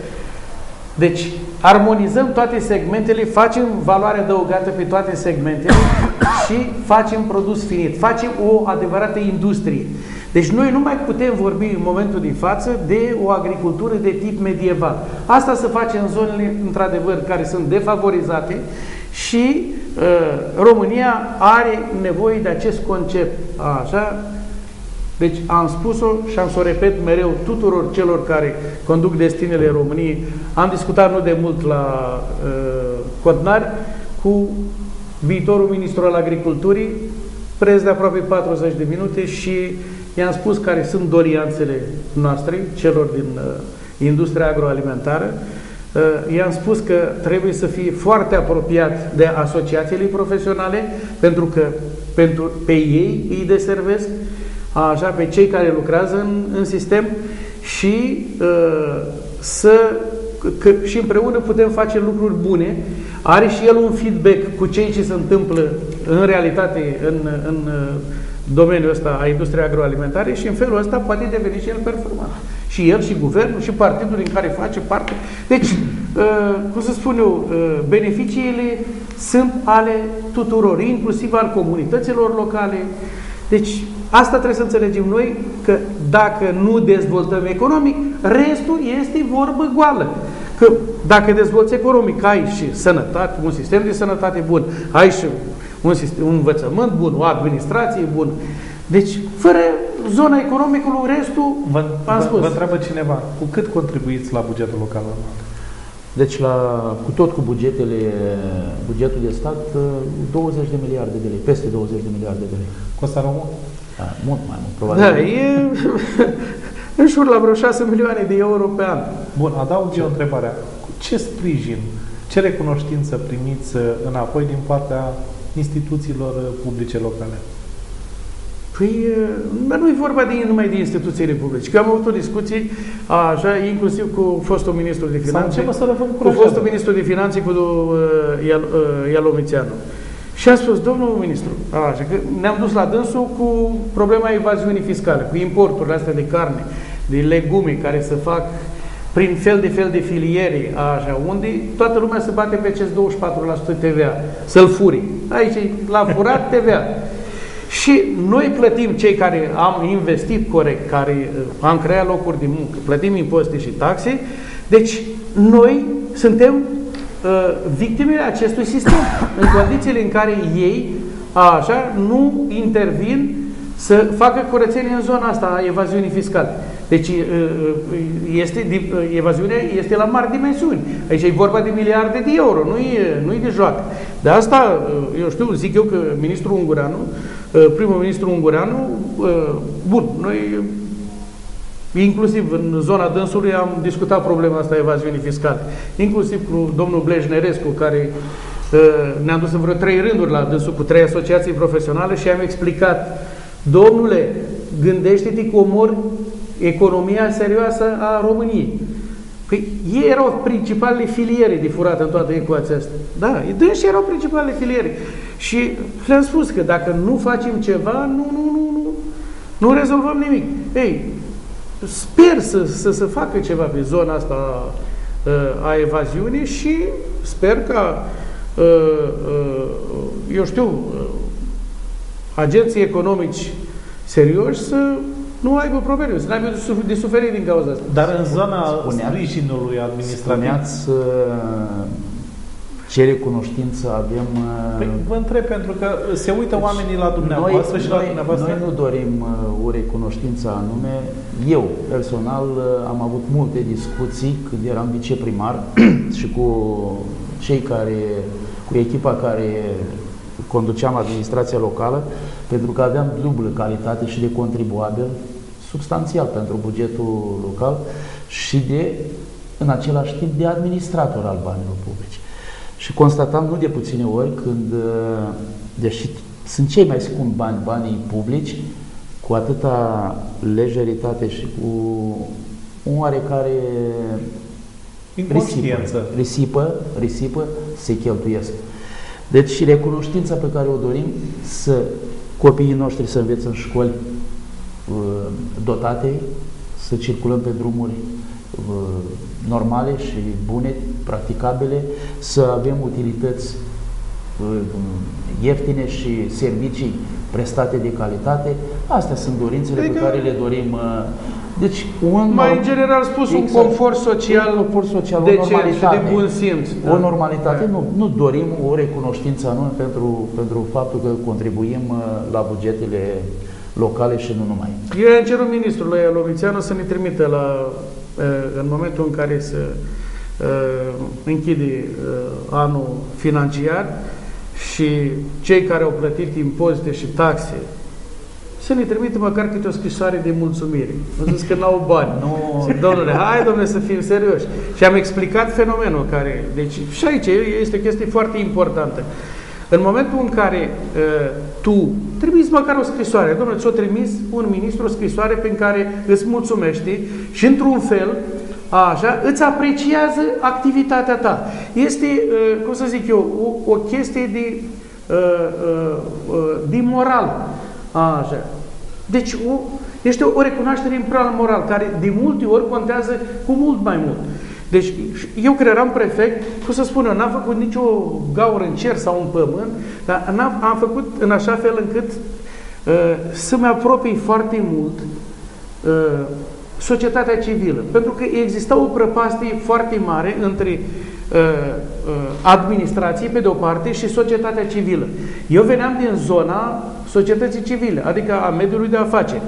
deci armonizăm toate segmentele, facem valoare adăugată pe toate segmentele și facem produs finit, facem o adevărată industrie. Deci noi nu mai putem vorbi în momentul de față de o agricultură de tip medieval. Asta se face în zonele, într-adevăr, care sunt defavorizate și uh, România are nevoie de acest concept. Așa? Deci am spus-o și am să o repet mereu tuturor celor care conduc destinele României. Am discutat nu de mult la uh, Codnari cu viitorul ministru al agriculturii, preț de aproape patruzeci de minute și i-am spus care sunt dorianțele noastre, celor din uh, industria agroalimentară. Uh, i-am spus că trebuie să fie foarte apropiat de asociațiile profesionale, pentru că pentru, pe ei îi deservesc, așa, pe cei care lucrează în, în sistem și uh, să că, și împreună putem face lucruri bune. Are și el un feedback cu cei ce se întâmplă în realitate în, în domeniul ăsta a industriei agroalimentare și în felul ăsta poate deveni și el performant. Și el, și guvernul, și partidul din care face parte. Deci, uh, cum să spun eu, uh, beneficiile sunt ale tuturor, inclusiv al comunităților locale, Deci, asta trebuie să înțelegem noi, că dacă nu dezvoltăm economic, restul este vorbă goală. Că dacă dezvolți economic, ai și sănătate, un sistem de sănătate bun, ai și un, sistem, un învățământ bun, o administrație bună. Deci, fără zona economicului, restul, vă, am vă, spus. Vă întreabă cineva, cu cât contribuiți la bugetul local? Deci, la, cu tot cu bugetele, bugetul de stat, douăzeci de miliarde de lei, peste douăzeci de miliarde de lei. Costa Român? Da, mult mai mult, probabil. Da, e în jur la vreo șase milioane de euro pe an. Bun, adaug eu întrebarea. Ce sprijin, ce recunoștință primiți înapoi din partea instituțiilor publice locale? Păi, nu e vorba de, numai de instituțiile publice. Că am avut o discuție, așa, inclusiv cu fostul ministru de Finanțe, cu fostul ministru de Finanțe, cu uh, Ialomițeanu. Și am spus, domnul ministru, așa, că ne-am dus la dânsul cu problema evaziunii fiscale, cu importurile astea de carne, de legume care se fac prin fel de fel de filiere, așa, unde toată lumea se bate pe acest douăzeci și patru la sută T V A, să-l furi. Aici, l-a furat T V A. Și noi plătim, cei care am investit corect, care am creat locuri de muncă, plătim impozite și taxe, deci noi suntem uh, victimele acestui sistem, în condițiile în care ei, așa, nu intervin să facă curățenie în zona asta a evaziunii fiscale. Deci este, evaziunea este la mari dimensiuni. Aici e vorba de miliarde de euro, nu e, nu e de joacă. De asta, eu știu, zic eu că ministrul Ungureanu, primul ministru Ungureanu, bun, noi inclusiv în zona dânsului am discutat problema asta a evaziunii fiscale. Inclusiv cu domnul Blejnerescu, care ne-a dus în vreo trei rânduri la dânsul cu trei asociații profesionale și am explicat: domnule, gândește-te că omori economia serioasă a României. Păi ei erau principalele filiere de furat în toată ecuația asta. Da, dânsi erau principalele filiere. Și le-am spus că dacă nu facem ceva, nu, nu, nu, nu, nu rezolvăm nimic. Ei, sper să, să se facă ceva pe zona asta a evaziunii și sper ca, eu știu, agenții economici serioși să nu aibă probleme, să nu aibă de suferit din cauza asta. Dar în zona sprijinului administrativ... Spuneați ce recunoștință avem... Păi vă întreb, pentru că se uită oamenii la dumneavoastră noi, și la noi, dumneavoastră... Noi nu dorim o recunoștință anume. Eu, personal, am avut multe discuții când eram viceprimar și cu cei care, cu echipa care conduceam administrația locală, pentru că aveam dublă calitate și de contribuabil substanțial pentru bugetul local și de, în același timp, de administrator al banilor publici. Și constatam nu de puține ori când, deși sunt cei mai scumpi bani, banii publici, cu atâta lejeritate și cu un oarecare risipă, risipă, risipă se cheltuiesc. Deci recunoștința pe care o dorim, să copiii noștri să învețe în școli dotate, să circulăm pe drumuri normale și bune, practicabile, să avem utilități ieftine și servicii prestate de calitate. Astea sunt dorințele adică, pe care le dorim. Deci, un, mai în general spus, exact, un confort social, un confort social, de o normalitate, de bun simț. O da. normalitate. Da. Nu, nu dorim o recunoștință anume pentru, pentru faptul că contribuim la bugetele locale și nu numai. Eu am cerut ministrului Ialomițeanu să ne trimită la, în momentul în care se închide anul financiar și cei care au plătit impozite și taxe să ne trimită măcar câte o scrisoare de mulțumire. Am zis că n-au bani. Nu. Zic, domnule, hai, domnule, să fim serioși. Și am explicat fenomenul care... Deci, și aici este o chestie foarte importantă. În momentul în care uh, tu trimiți măcar o scrisoare, domnule, ți-o trimis un ministru o scrisoare prin care îți mulțumește și, într-un fel, așa, îți apreciază activitatea ta. Este, uh, cum să zic eu, o, o chestie de, uh, uh, uh, de moral. Așa. Deci o, este o recunoaștere în plan moral, care de multe ori contează cu mult mai mult. Deci eu când eram prefect, cum să spun eu, n-am făcut nicio gaură în cer sau în pământ, dar am am făcut în așa fel încât să-mi apropii foarte mult societatea civilă. Pentru că exista o prăpastie foarte mare între administrații, pe de o parte, și societatea civilă. Eu veneam din zona societății civile, adică a mediului de afaceri.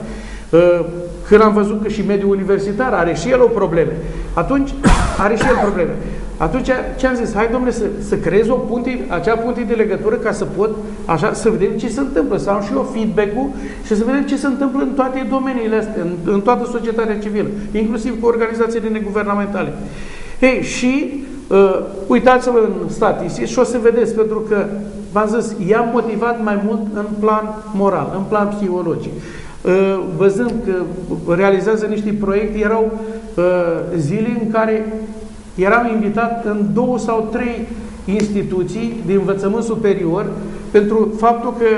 Când am văzut că și mediul universitar are și el o probleme, atunci are și el probleme. Atunci ce am zis? Hai, domnule, să, să creez o punte, acea punte de legătură ca să pot, așa, să vedem ce se întâmplă, să am și eu feedback-ul și să vedem ce se întâmplă în toate domeniile astea, în, în toată societatea civilă, inclusiv cu organizațiile neguvernamentale. Ei, și uh, uitați-vă în statistici și o să vedeți, pentru că, v-am zis, i-am motivat mai mult în plan moral, în plan psihologic. Uh, văzând că realizează niște proiecte, erau uh, zile în care eram invitat în două sau trei instituții de învățământ superior pentru faptul că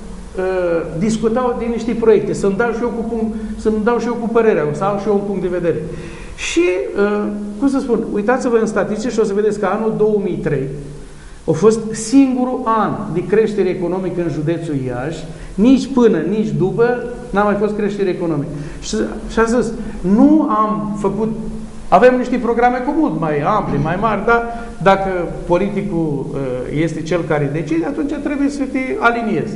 uh, discutau din niște proiecte, să-mi dau și eu cu, punct, să-mi dau și eu cu părerea, să am și eu un punct de vedere. Și, uh, cum să spun, uitați-vă în statistici și o să vedeți că anul două mii trei a fost singurul an de creștere economică în județul Iași, nici până, nici după, n-a mai fost creștere economică. Și, și am zis, nu am făcut. Avem niște programe cu mult mai ampli, mai mari, dar dacă politicul este cel care decide, atunci trebuie să te aliniezi.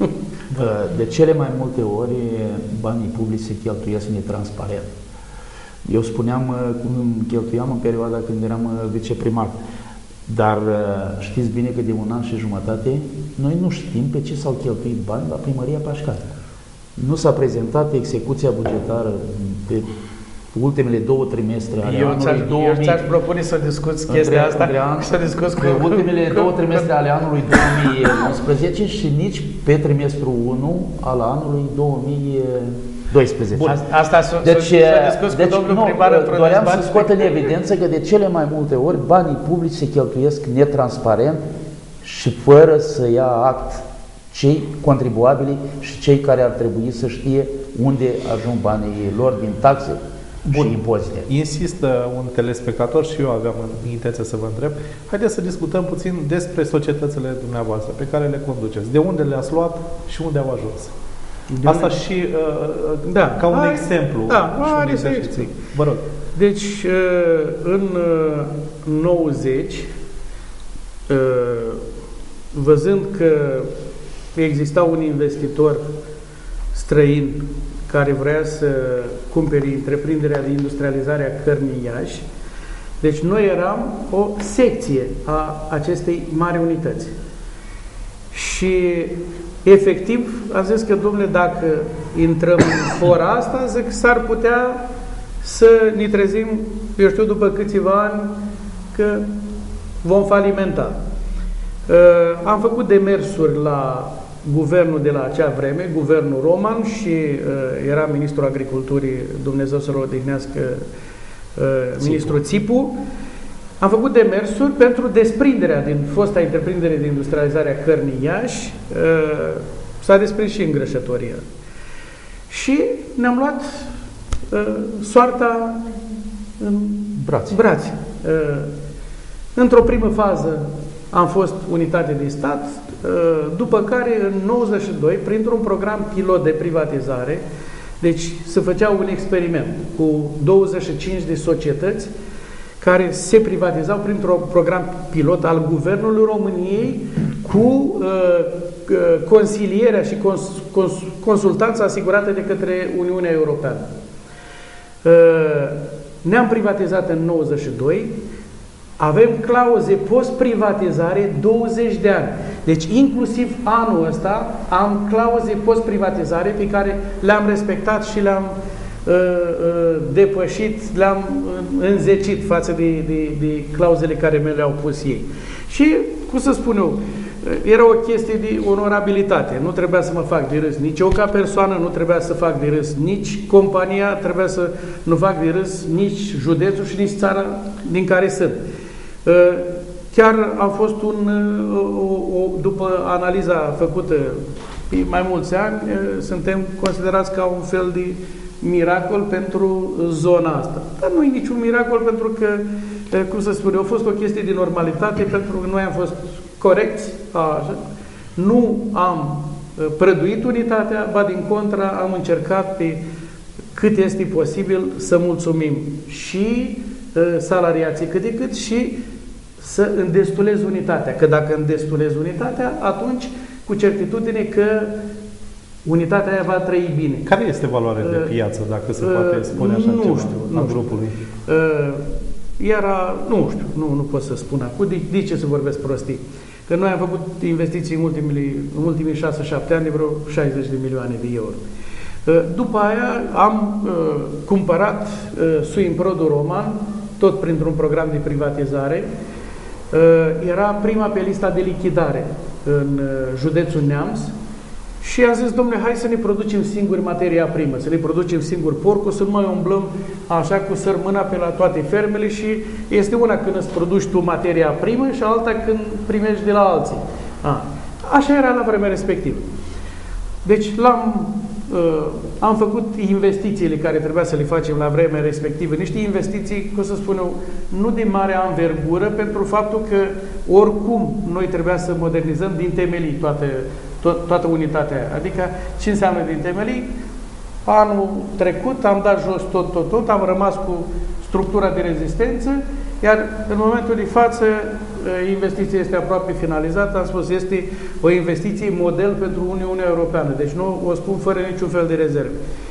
De cele mai multe ori, banii publici se cheltuiesc netransparent. Eu spuneam cum cheltuiam în perioada când eram viceprimar. Dar știți bine că de un an și jumătate noi nu știm pe ce s-au cheltuit bani la Primăria Pașcani. Nu s-a prezentat execuția bugetară pe ultimele două trimestre ale eu anului două mii. Eu ți-aș propune să discuți chestia între, asta. între an, să discuți pe cu, ultimele cu, două trimestre ale anului două mii unsprezece și nici pe trimestrul unu al anului două mii doisprezece. Bun. Asta să deci, discuți deci, cu domnul nu, primar într-o doream dezbatere. să scot în evidență că de cele mai multe ori banii publici se cheltuiesc netransparent și fără să ia act cei contribuabili și cei care ar trebui să știe unde ajung banii lor din taxe. Bun, impozite. Insistă un telespectator și eu aveam intenția să vă întreb. Haideți să discutăm puțin despre societățile dumneavoastră pe care le conduceți. De unde le-ați luat și unde au ajuns? De Asta unde? și uh, da. ca un Hai, exemplu. Da, și un exercițiu. Vă rog. Deci, uh, în uh, nouăzeci, uh, văzând că exista un investitor străin care vrea să cumpere întreprinderea de industrializare a cărnii Iași. Deci noi eram o secție a acestei mari unități. Și efectiv am zis că, domnule, dacă intrăm în fora asta, zic, s-ar putea să ne trezim, eu știu, după câțiva ani, că vom falimenta. Uh, am făcut demersuri la guvernul de la acea vreme, guvernul Roman, și uh, era ministrul agriculturii, Dumnezeu să-l odihnească, uh, ministrul Țipu. Am făcut demersuri pentru desprinderea din fosta întreprindere de industrializare a cărnii Iași. Uh, s-a desprins și îngrășătoria. Și ne-am luat uh, soarta în brațe. brațe. Uh, într-o primă fază am fost unitate de stat, după care în nouăzeci și doi, printr-un program pilot de privatizare, deci se făcea un experiment cu douăzeci și cinci de societăți care se privatizau printr-un program pilot al Guvernului României cu uh, consilierea și cons, cons, consultanța asigurată de către Uniunea Europeană. Uh, ne-am privatizat în nouăzeci și doi, avem clauze post-privatizare douăzeci de ani. Deci, inclusiv anul ăsta, am clauze post-privatizare pe care le-am respectat și le-am uh, uh, depășit, le-am uh, înzecit față de, de, de clauzele care mi le-au pus ei. Și, cum să spun eu, era o chestie de onorabilitate. Nu trebuia să mă fac de râs nici eu ca persoană, nu trebuia să fac de râs nici compania, trebuia să nu fac de râs nici județul și nici țara din care sunt. Chiar a fost un, o, o, după analiza făcută pe mai mulți ani, suntem considerați ca un fel de miracol pentru zona asta. Dar nu e niciun miracol, pentru că, cum să spun, a fost o chestie de normalitate, pentru că noi am fost corecți, așa. Nu am prăduit unitatea, ba din contra am încercat pe cât este posibil să mulțumim și salariații cât de cât și să îndestulez unitatea. Că dacă îndestulez unitatea, atunci cu certitudine că unitatea aia va trăi bine. Care este valoarea de piață, dacă se poate spune așa nu ceva, știu, a nu grupului? Era, nu știu, nu, nu pot să spun acum, de, de ce să vorbesc prostii? Că noi am făcut investiții în ultimii, în ultimii șase șapte ani de vreo șaizeci de milioane de euro. După aia am uh, cumpărat uh, Suimprodul Roman, tot printr-un program de privatizare. Uh, era prima pe lista de lichidare în uh, județul Neamț și a zis, domnule, hai să ne producem singuri materia primă, să ne producem singuri porcul, să nu mai umblăm așa cu sărmâna pe la toate fermele și este una când îți produci tu materia primă și alta când primești de la alții. A, așa era la vremea respectivă. Deci l-am Uh, am făcut investițiile care trebuia să le facem la vremea respectivă, niște investiții, cum să spun eu, nu de mare anvergură, pentru faptul că oricum noi trebuia să modernizăm din temelii toată, to- toată unitatea aia. Adică ce înseamnă din temelii? Anul trecut am dat jos tot, tot, tot, am rămas cu structura de rezistență, iar în momentul de față investiția este aproape finalizată, am spus, este o investiție model pentru Uniunea Europeană, deci nu o spun fără niciun fel de rezerve.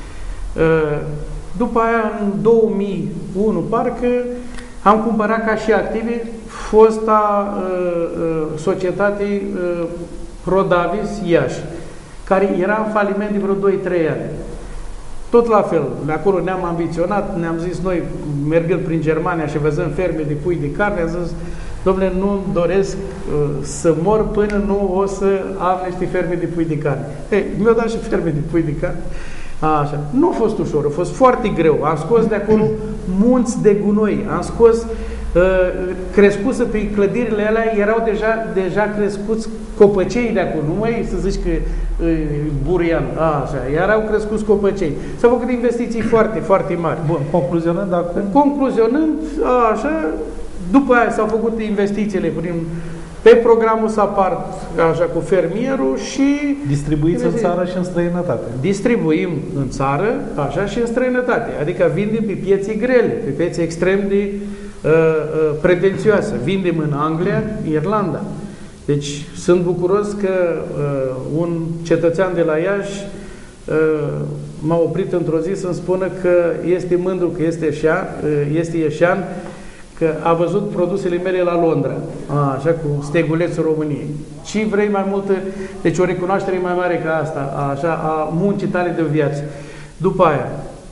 După aia, în două mii unu, parcă, am cumpărat ca și active fosta societate Prodavis Iași, care era în faliment de vreo doi trei ani. Tot la fel, acolo ne-am ambiționat, ne-am zis noi, mergând prin Germania și văzând ferme de pui de carne, am zis, dom'le, nu doresc uh, să mor până nu o să am niște ferme de pui de carne. Ei, mi-au dat și ferme de pui de carne. A, așa. Nu a fost ușor, a fost foarte greu. Am scos de acolo munți de gunoi, am scos uh, crescuță pe clădirile alea, erau deja, deja crescuți copăcei de acolo, nu mai să zici că uh, burian, a, așa, erau crescuți copăcei. S-au făcut investiții foarte, foarte mari. Bun, concluzionând acum... Concluzionând, a, așa, după aia s-au făcut investițiile prin, pe programul SAPART, așa, cu fermierul și... Distribuiți în țară și în străinătate. Distribuim în țară, așa, și în străinătate. Adică vindem pe piețe grele, pe piețe extrem de uh, uh, pretențioase. Vindem în Anglia, Irlanda. Deci sunt bucuros că uh, un cetățean de la Iași uh, m-a oprit într-o zi să-mi spună că este mândru, că este, eșean, uh, este ieșean, că a văzut produsele mele la Londra, a, așa, cu stegulețul României. Ce vrei mai multă, deci o recunoaștere mai mare ca asta, a, așa, a muncii tale de viață. După aia,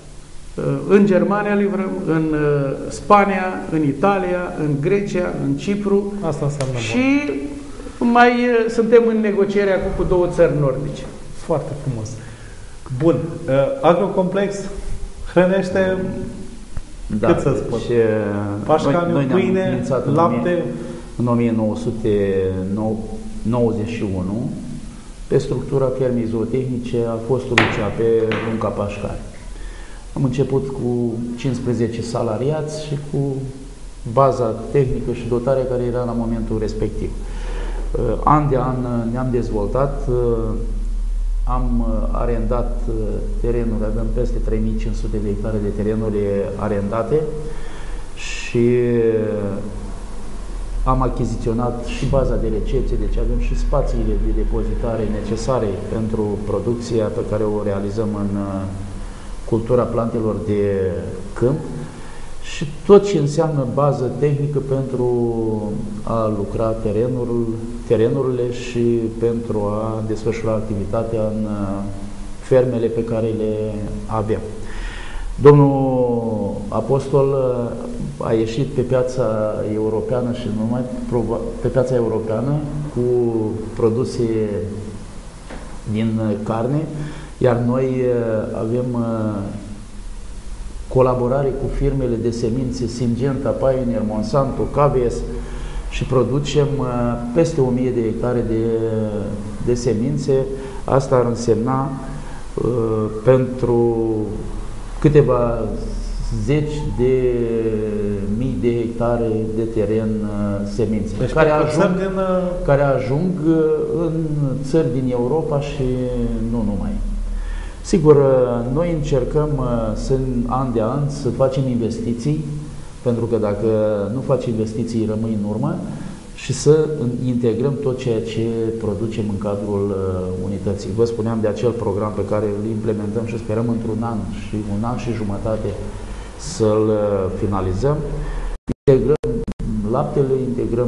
în Germania livrăm, în Spania, în Italia, în Grecia, în Cipru. Asta înseamnă și bun. Mai suntem în negociere acum cu două țări nordice. Foarte frumos. Bun. Agrocomplex hrănește... Da, cât să spun? Pașcaniu, pâine, lapte... În o mie nouă sute nouăzeci și unu, pe structura fermei zootehnice a fostului C A P Lunca Pașcani. Am început cu cincisprezece salariați și cu baza tehnică și dotarea care era la momentul respectiv. An de an ne-am dezvoltat, am arendat terenuri, avem peste trei mii cinci sute de hectare de terenuri arendate și am achiziționat și baza de recepție, deci avem și spațiile de depozitare necesare pentru producția pe care o realizăm în cultura plantelor de câmp și tot ce înseamnă bază tehnică pentru a lucra terenul, terenurile și pentru a desfășura activitatea în fermele pe care le avem. Domnul Apostol a ieșit pe piața europeană și numai pe piața europeană cu produse din carne, iar noi avem colaborare cu firmele de semințe Syngenta, Pioneer, Monsanto, K V S și producem peste o mie de hectare de, de semințe. Asta ar însemna uh, pentru câteva zeci de mii de hectare de teren semințe, deci care, ajung, din, care ajung în țări din Europa și nu numai. Sigur, noi încercăm să, an de an să facem investiții, pentru că dacă nu faci investiții rămâi în urmă, și să integrăm tot ceea ce producem în cadrul unității. Vă spuneam de acel program pe care îl implementăm și sperăm într-un an și un an și jumătate să-l finalizăm. Integrăm laptele, integrăm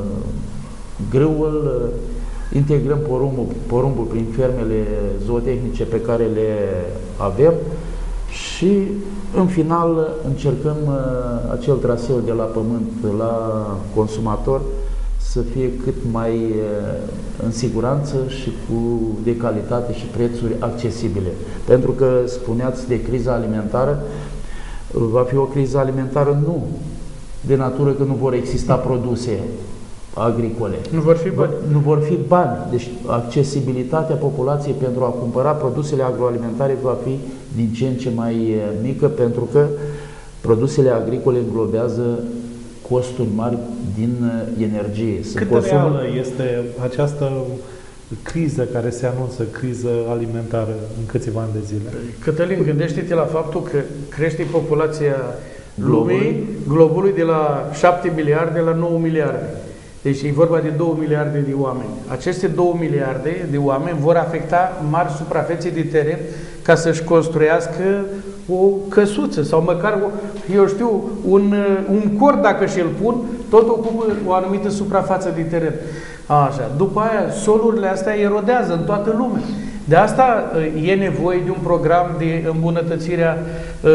grâul, integrăm porumbul, porumbul prin fermele zootehnice pe care le avem și în final încercăm acel traseu de la pământ la consumator să fie cât mai în siguranță și cu de calitate și prețuri accesibile. Pentru că spuneați de criza alimentară, va fi o criză alimentară nu de natură că nu vor exista produse agricole. Nu vor fi bani. Nu vor fi bani. Deci accesibilitatea populației pentru a cumpăra produsele agroalimentare va fi din ce în ce mai mică, pentru că produsele agricole înglobează costuri mari din energie. Cât de reală este această criză care se anunță, criză alimentară în câțiva ani de zile? Cătălin, gândește-te la faptul că crește populația lumii, globului, de la șapte miliarde la nouă miliarde. Deci e vorba de două miliarde de oameni. Aceste două miliarde de oameni vor afecta mari suprafețe de teren ca să-și construiască o căsuță sau măcar, o, eu știu, un, un cor dacă și-l pun, tot ocupă o anumită suprafață de teren. Așa. După aia, solurile astea erodează în toată lumea. De asta e nevoie de un program de îmbunătățire a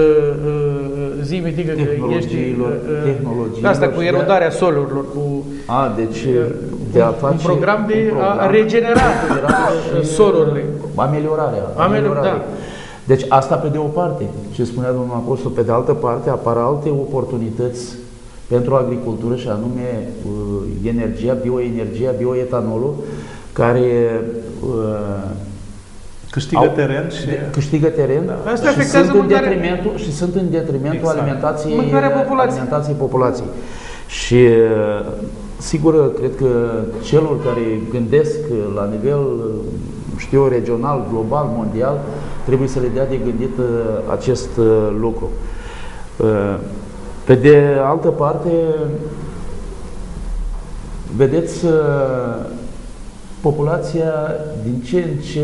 zi mitică, că ești asta cu erodarea solurilor, cu a, deci, de a face un program de un program a regenera solurile. Ameliorarea. Ameliorarea. Da. Deci asta pe de o parte, ce spunea domnul Apostol, pe de altă parte apar alte oportunități pentru agricultură și anume uh, energia, bioenergia, bioetanolul, care uh, câștigă au, teren și, de, câștigă teren da. Asta și, sunt în detrimentul, și sunt în detrimentul exact. alimentației, populației. alimentației populației. Și uh, sigur, cred că celor care gândesc la nivel, știu eu, regional, global, mondial, trebuie să le dea de gândit acest lucru. Pe de altă parte, vedeți, populația din ce în ce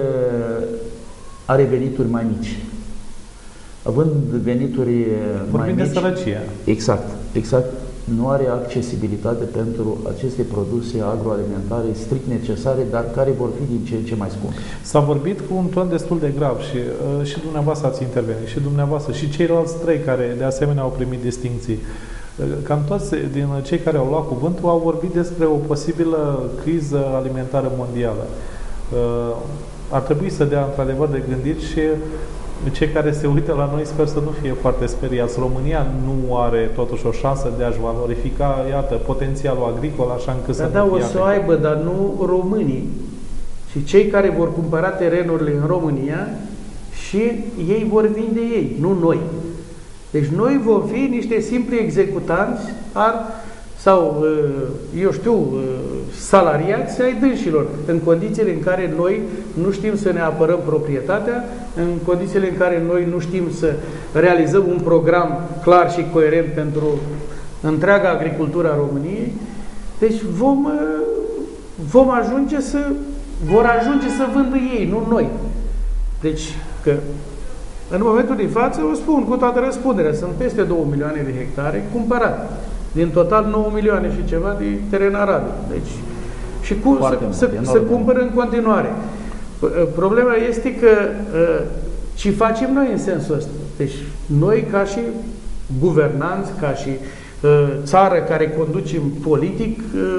are venituri mai mici. Având venituri Vorbim mai mici... de sărăcie. Exact, exact. Nu are accesibilitate pentru aceste produse agroalimentare strict necesare, dar care vor fi din ce în ce mai scumpe. S-a vorbit cu un ton destul de grav și, uh, și dumneavoastră ați intervenit, și dumneavoastră, și ceilalți trei care de asemenea au primit distincții. Uh, cam toți din cei care au luat cuvântul au vorbit despre o posibilă criză alimentară mondială. Uh, ar trebui să dea într-adevăr de gândit și cei care se uită la noi sper să nu fie foarte speriați. România nu are totuși o șansă de a-și valorifica, iată, potențialul agricol așa încât da, să da, nu o fie să o aibă, dar nu românii. Și cei care vor cumpăra terenurile în România și ei vor vinde ei, nu noi. Deci noi vom fi niște simpli executanți ar, sau, eu știu, salariați ai dânșilor, în condițiile în care noi nu știm să ne apărăm proprietatea, în condițiile în care noi nu știm să realizăm un program clar și coerent pentru întreaga agricultură a României. Deci vom, vom ajunge să, vor ajunge să vândă ei, nu noi. Deci, că în momentul de față, o spun cu toată răspunderea, sunt peste două milioane de hectare cumpărate. Din total nouă milioane și ceva de teren arabil. Deci, și cum să, să, să cumpără în continuare. Problema este că ce facem noi în sensul ăsta? Deci, noi ca și guvernanți, ca și țară care conducem politic,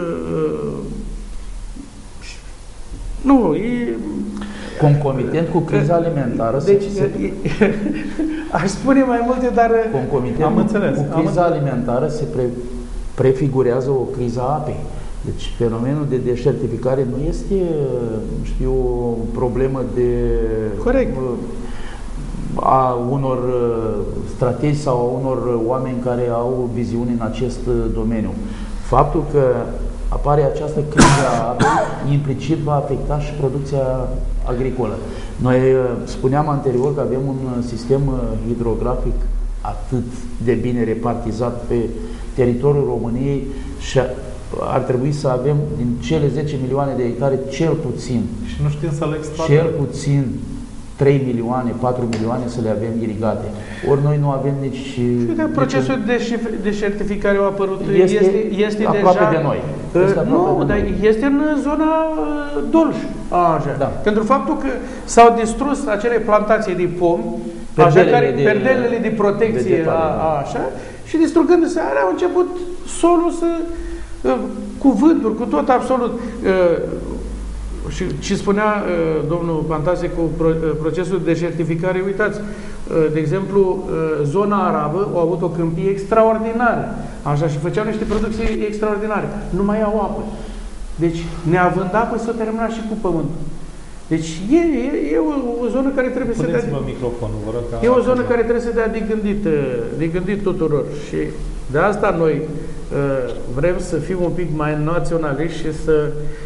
nu, e... Concomitent cu criza alimentară. Deci, se... aș spune mai multe, dar... Concomitent am înțeles, cu criza am alimentară se pre, prefigurează o criză a apei. Deci fenomenul de deșertificare nu este, știu, o problemă de... Corect. a unor strategi sau a unor oameni care au viziuni în acest domeniu. Faptul că apare această criză a apei, implicit va afecta și producția agricolă. Noi spuneam anterior că avem un sistem hidrografic atât de bine repartizat pe teritoriul României și ar trebui să avem din cele zece milioane de hectare cel puțin, și nu știm să le exploatăm. Cel puțin trei milioane, patru milioane să le avem irigate. Ori noi nu avem nici... Uite, procesul de, de certificare a apărut. Este, este, este aproape deja, de noi. Este uh, nu, de dar noi. este în zona uh, Dolj. Așa. Da. Pentru faptul că s-au distrus acele plantații de pomi, perdelele, așa, care, de, perdelele de protecție, a, a, așa, și distrugându-se, au început solul să... Uh, cu vânturi, cu tot absolut... Uh, Și, și spunea uh, domnul Pantase cu pro, uh, procesul de certificare, uitați, uh, de exemplu, uh, zona arabă a avut o câmpie extraordinară, așa, și făceau niște producții extraordinare. Nu mai au apă. Deci, neavând apă, s-a terminat și cu pământul. Deci, e, e, e o, o zonă care trebuie să dea... Puneți-vă microfonul, vă rog. E o zonă care trebuie să dea de gândit, de gândit tuturor. Și de asta noi uh, vrem să fim un pic mai naționaliști și să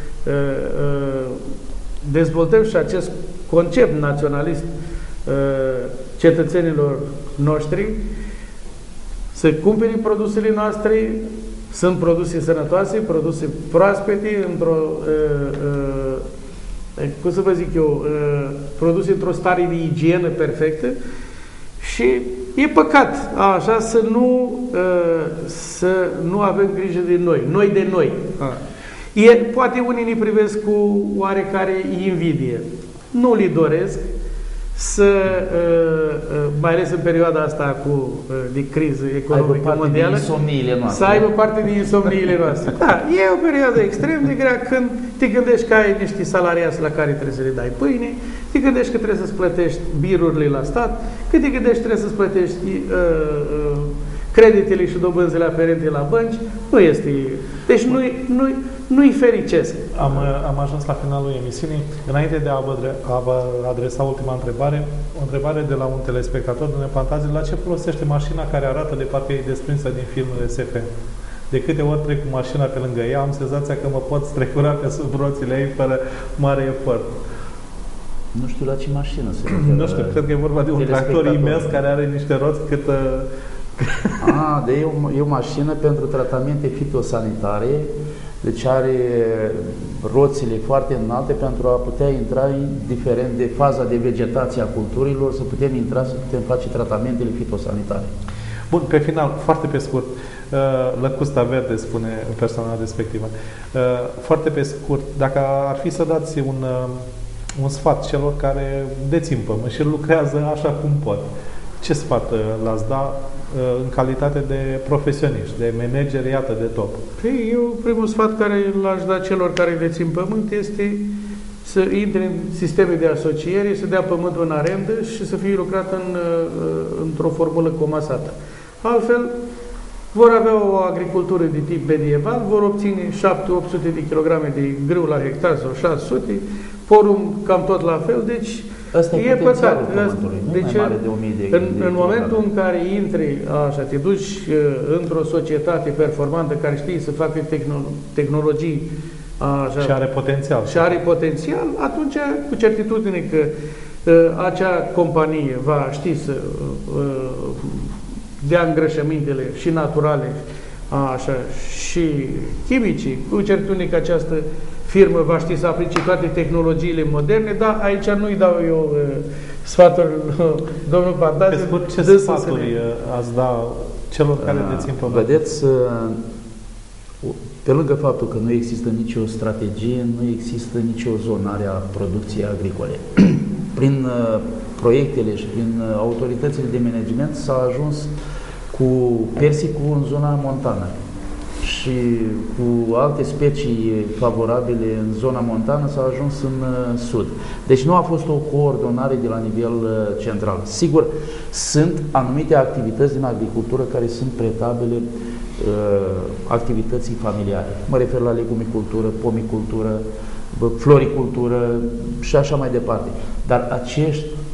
dezvoltăm și acest concept naționalist cetățenilor noștri, să cumpere produsele noastre, sunt produse sănătoase, produse proaspete, într-o, cum să vă zic eu, produse într-o stare de igienă perfectă și e păcat așa să nu, să nu avem grijă de noi, noi de noi. E, poate unii ne privesc cu oarecare invidie. Nu li doresc să, mai ales în perioada asta cu, de criză economică mondială, să aibă parte din insomniile noastre. Da, e o perioadă extrem de grea când te gândești că ai niște salariați la care trebuie să le dai pâine, te gândești că trebuie să-ți plătești birurile la stat, că te gândești că trebuie să-ți plătești uh, uh, creditele și dobânzile aferente la bănci. Nu este... Deci nu-i nu nu-i fericesc. Am, am ajuns la finalul emisiunii. Înainte de a vă adresa ultima întrebare, o întrebare de la un telespectator, domnule Pantase, la ce folosește mașina care arată de parcă e desprinsă din filmele S F? De câte ori trec cu mașina pe lângă ea, am senzația că mă pot strecura pe sub roțile ei fără mare efort. Nu știu la ce mașină se referă. Nu știu, cred că e vorba de un tractor imens care are niște roți cât... Ah, de e o, e o mașină pentru tratamente fitosanitare, deci are roțile foarte înalte pentru a putea intra, indiferent de faza de vegetație a culturilor, să putem intra, să putem face tratamentele fitosanitare. Bun, pe final, foarte pe scurt, lăcusta verde, spune persoana respectivă. Foarte pe scurt, dacă ar fi să dați un, un sfat celor care dețin pământ și lucrează așa cum pot, ce sfat l-ați da în calitate de profesioniști, de manageri, iată, de top? Păi, eu primul sfat care l-aș da celor care dețin pământ este să intre în sisteme de asociere, să dea pământul în arendă și să fie lucrat în, într-o formulă comasată. Altfel, vor avea o agricultură de tip medieval, vor obține șapte opt sute de kilograme de grâu la hectar sau șase sute, porum cam tot la fel, deci asta e păcat. Deci, de în, în momentul în care intri, așa, te duci uh, într-o societate performantă care știe să facă tehnolo tehnologii așa, și are potențial. Și are potențial, atunci cu certitudine că uh, acea companie va ști să uh, dea îngrășămintele și naturale așa, și chimici, cu certitudine că această firmă va ști să aplice toate tehnologiile moderne, dar aici nu-i dau eu uh, sfatul uh, domnul Pantase. Pe scurt, ce sfaturi ați da celor care uh, dețin pământ? Vedeți, uh, pe lângă faptul că nu există nicio strategie, nu există nicio zonare a producției agricole. Prin uh, proiectele și prin uh, autoritățile de management s-a ajuns cu persicul în zona montană și cu alte specii favorabile în zona montană s-a ajuns în uh, sud. Deci nu a fost o coordonare de la nivel uh, central. Sigur, sunt anumite activități din agricultură care sunt pretabile uh, activității familiare. Mă refer la legumicultură, pomicultură, floricultură și așa mai departe. Dar acești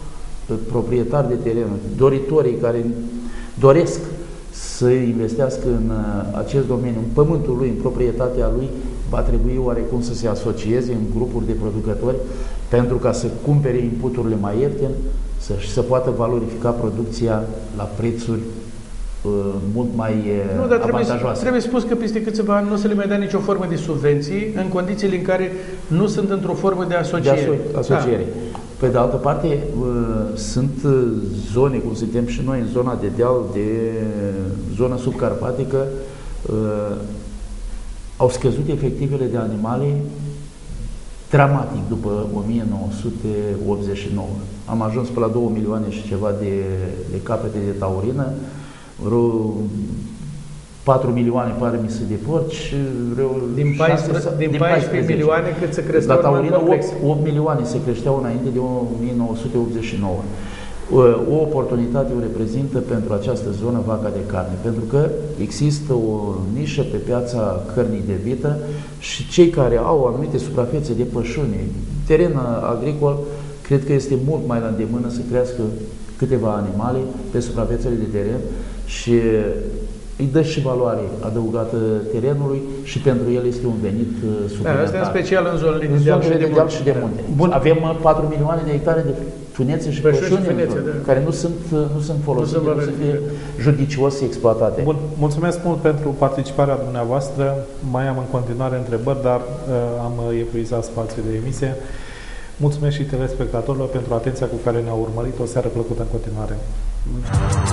proprietari de terenuri, doritorii care doresc să investească în acest domeniu, în pământul lui, în proprietatea lui, va trebui oarecum să se asocieze în grupuri de producători pentru ca să cumpere inputurile mai ieftine, să, să poată valorifica producția la prețuri uh, mult mai uh, nu, dar trebuie, avantajoase. Trebuie spus că peste câțiva ani nu se le mai dea nicio formă de subvenții în condițiile în care nu sunt într-o formă de asociere. De aso asociere. Da. Pe de altă parte, uh, sunt zone, cum suntem și noi, în zona de deal, de zona subcarpatică, uh, au scăzut efectivele de animale dramatic după o mie nouă sute optzeci și nouă. Am ajuns pe la două milioane și ceva de, de capete de taurină, vreo patru milioane pare mi se de porci, vreo din paisprezece, din din paisprezece milioane cât se crește. La taurină opt milioane se creșteau înainte de o mie nouă sute optzeci și nouă. O oportunitate o reprezintă pentru această zonă vaca de carne, pentru că există o nișă pe piața cărnii de vită și cei care au anumite suprafețe de pășune, teren agricol, cred că este mult mai la îndemână să crească câteva animale pe suprafețele de teren și îi dă și valoare adăugată terenului și pentru el este un venit suplimentar. Da, asta în special în zonele de deal și de munte. Și de munte. Bun. Avem patru milioane de hectare de tunețe și pășuni da. care nu sunt, nu sunt folosite, nu, nu să fie judicios exploatate. Bun. Mulțumesc mult pentru participarea dumneavoastră. Mai am în continuare întrebări, dar uh, am epuizat spațiul de emisie. Mulțumesc și telespectatorilor pentru atenția cu care ne-au urmărit. O seară plăcută în continuare. Mulțumesc.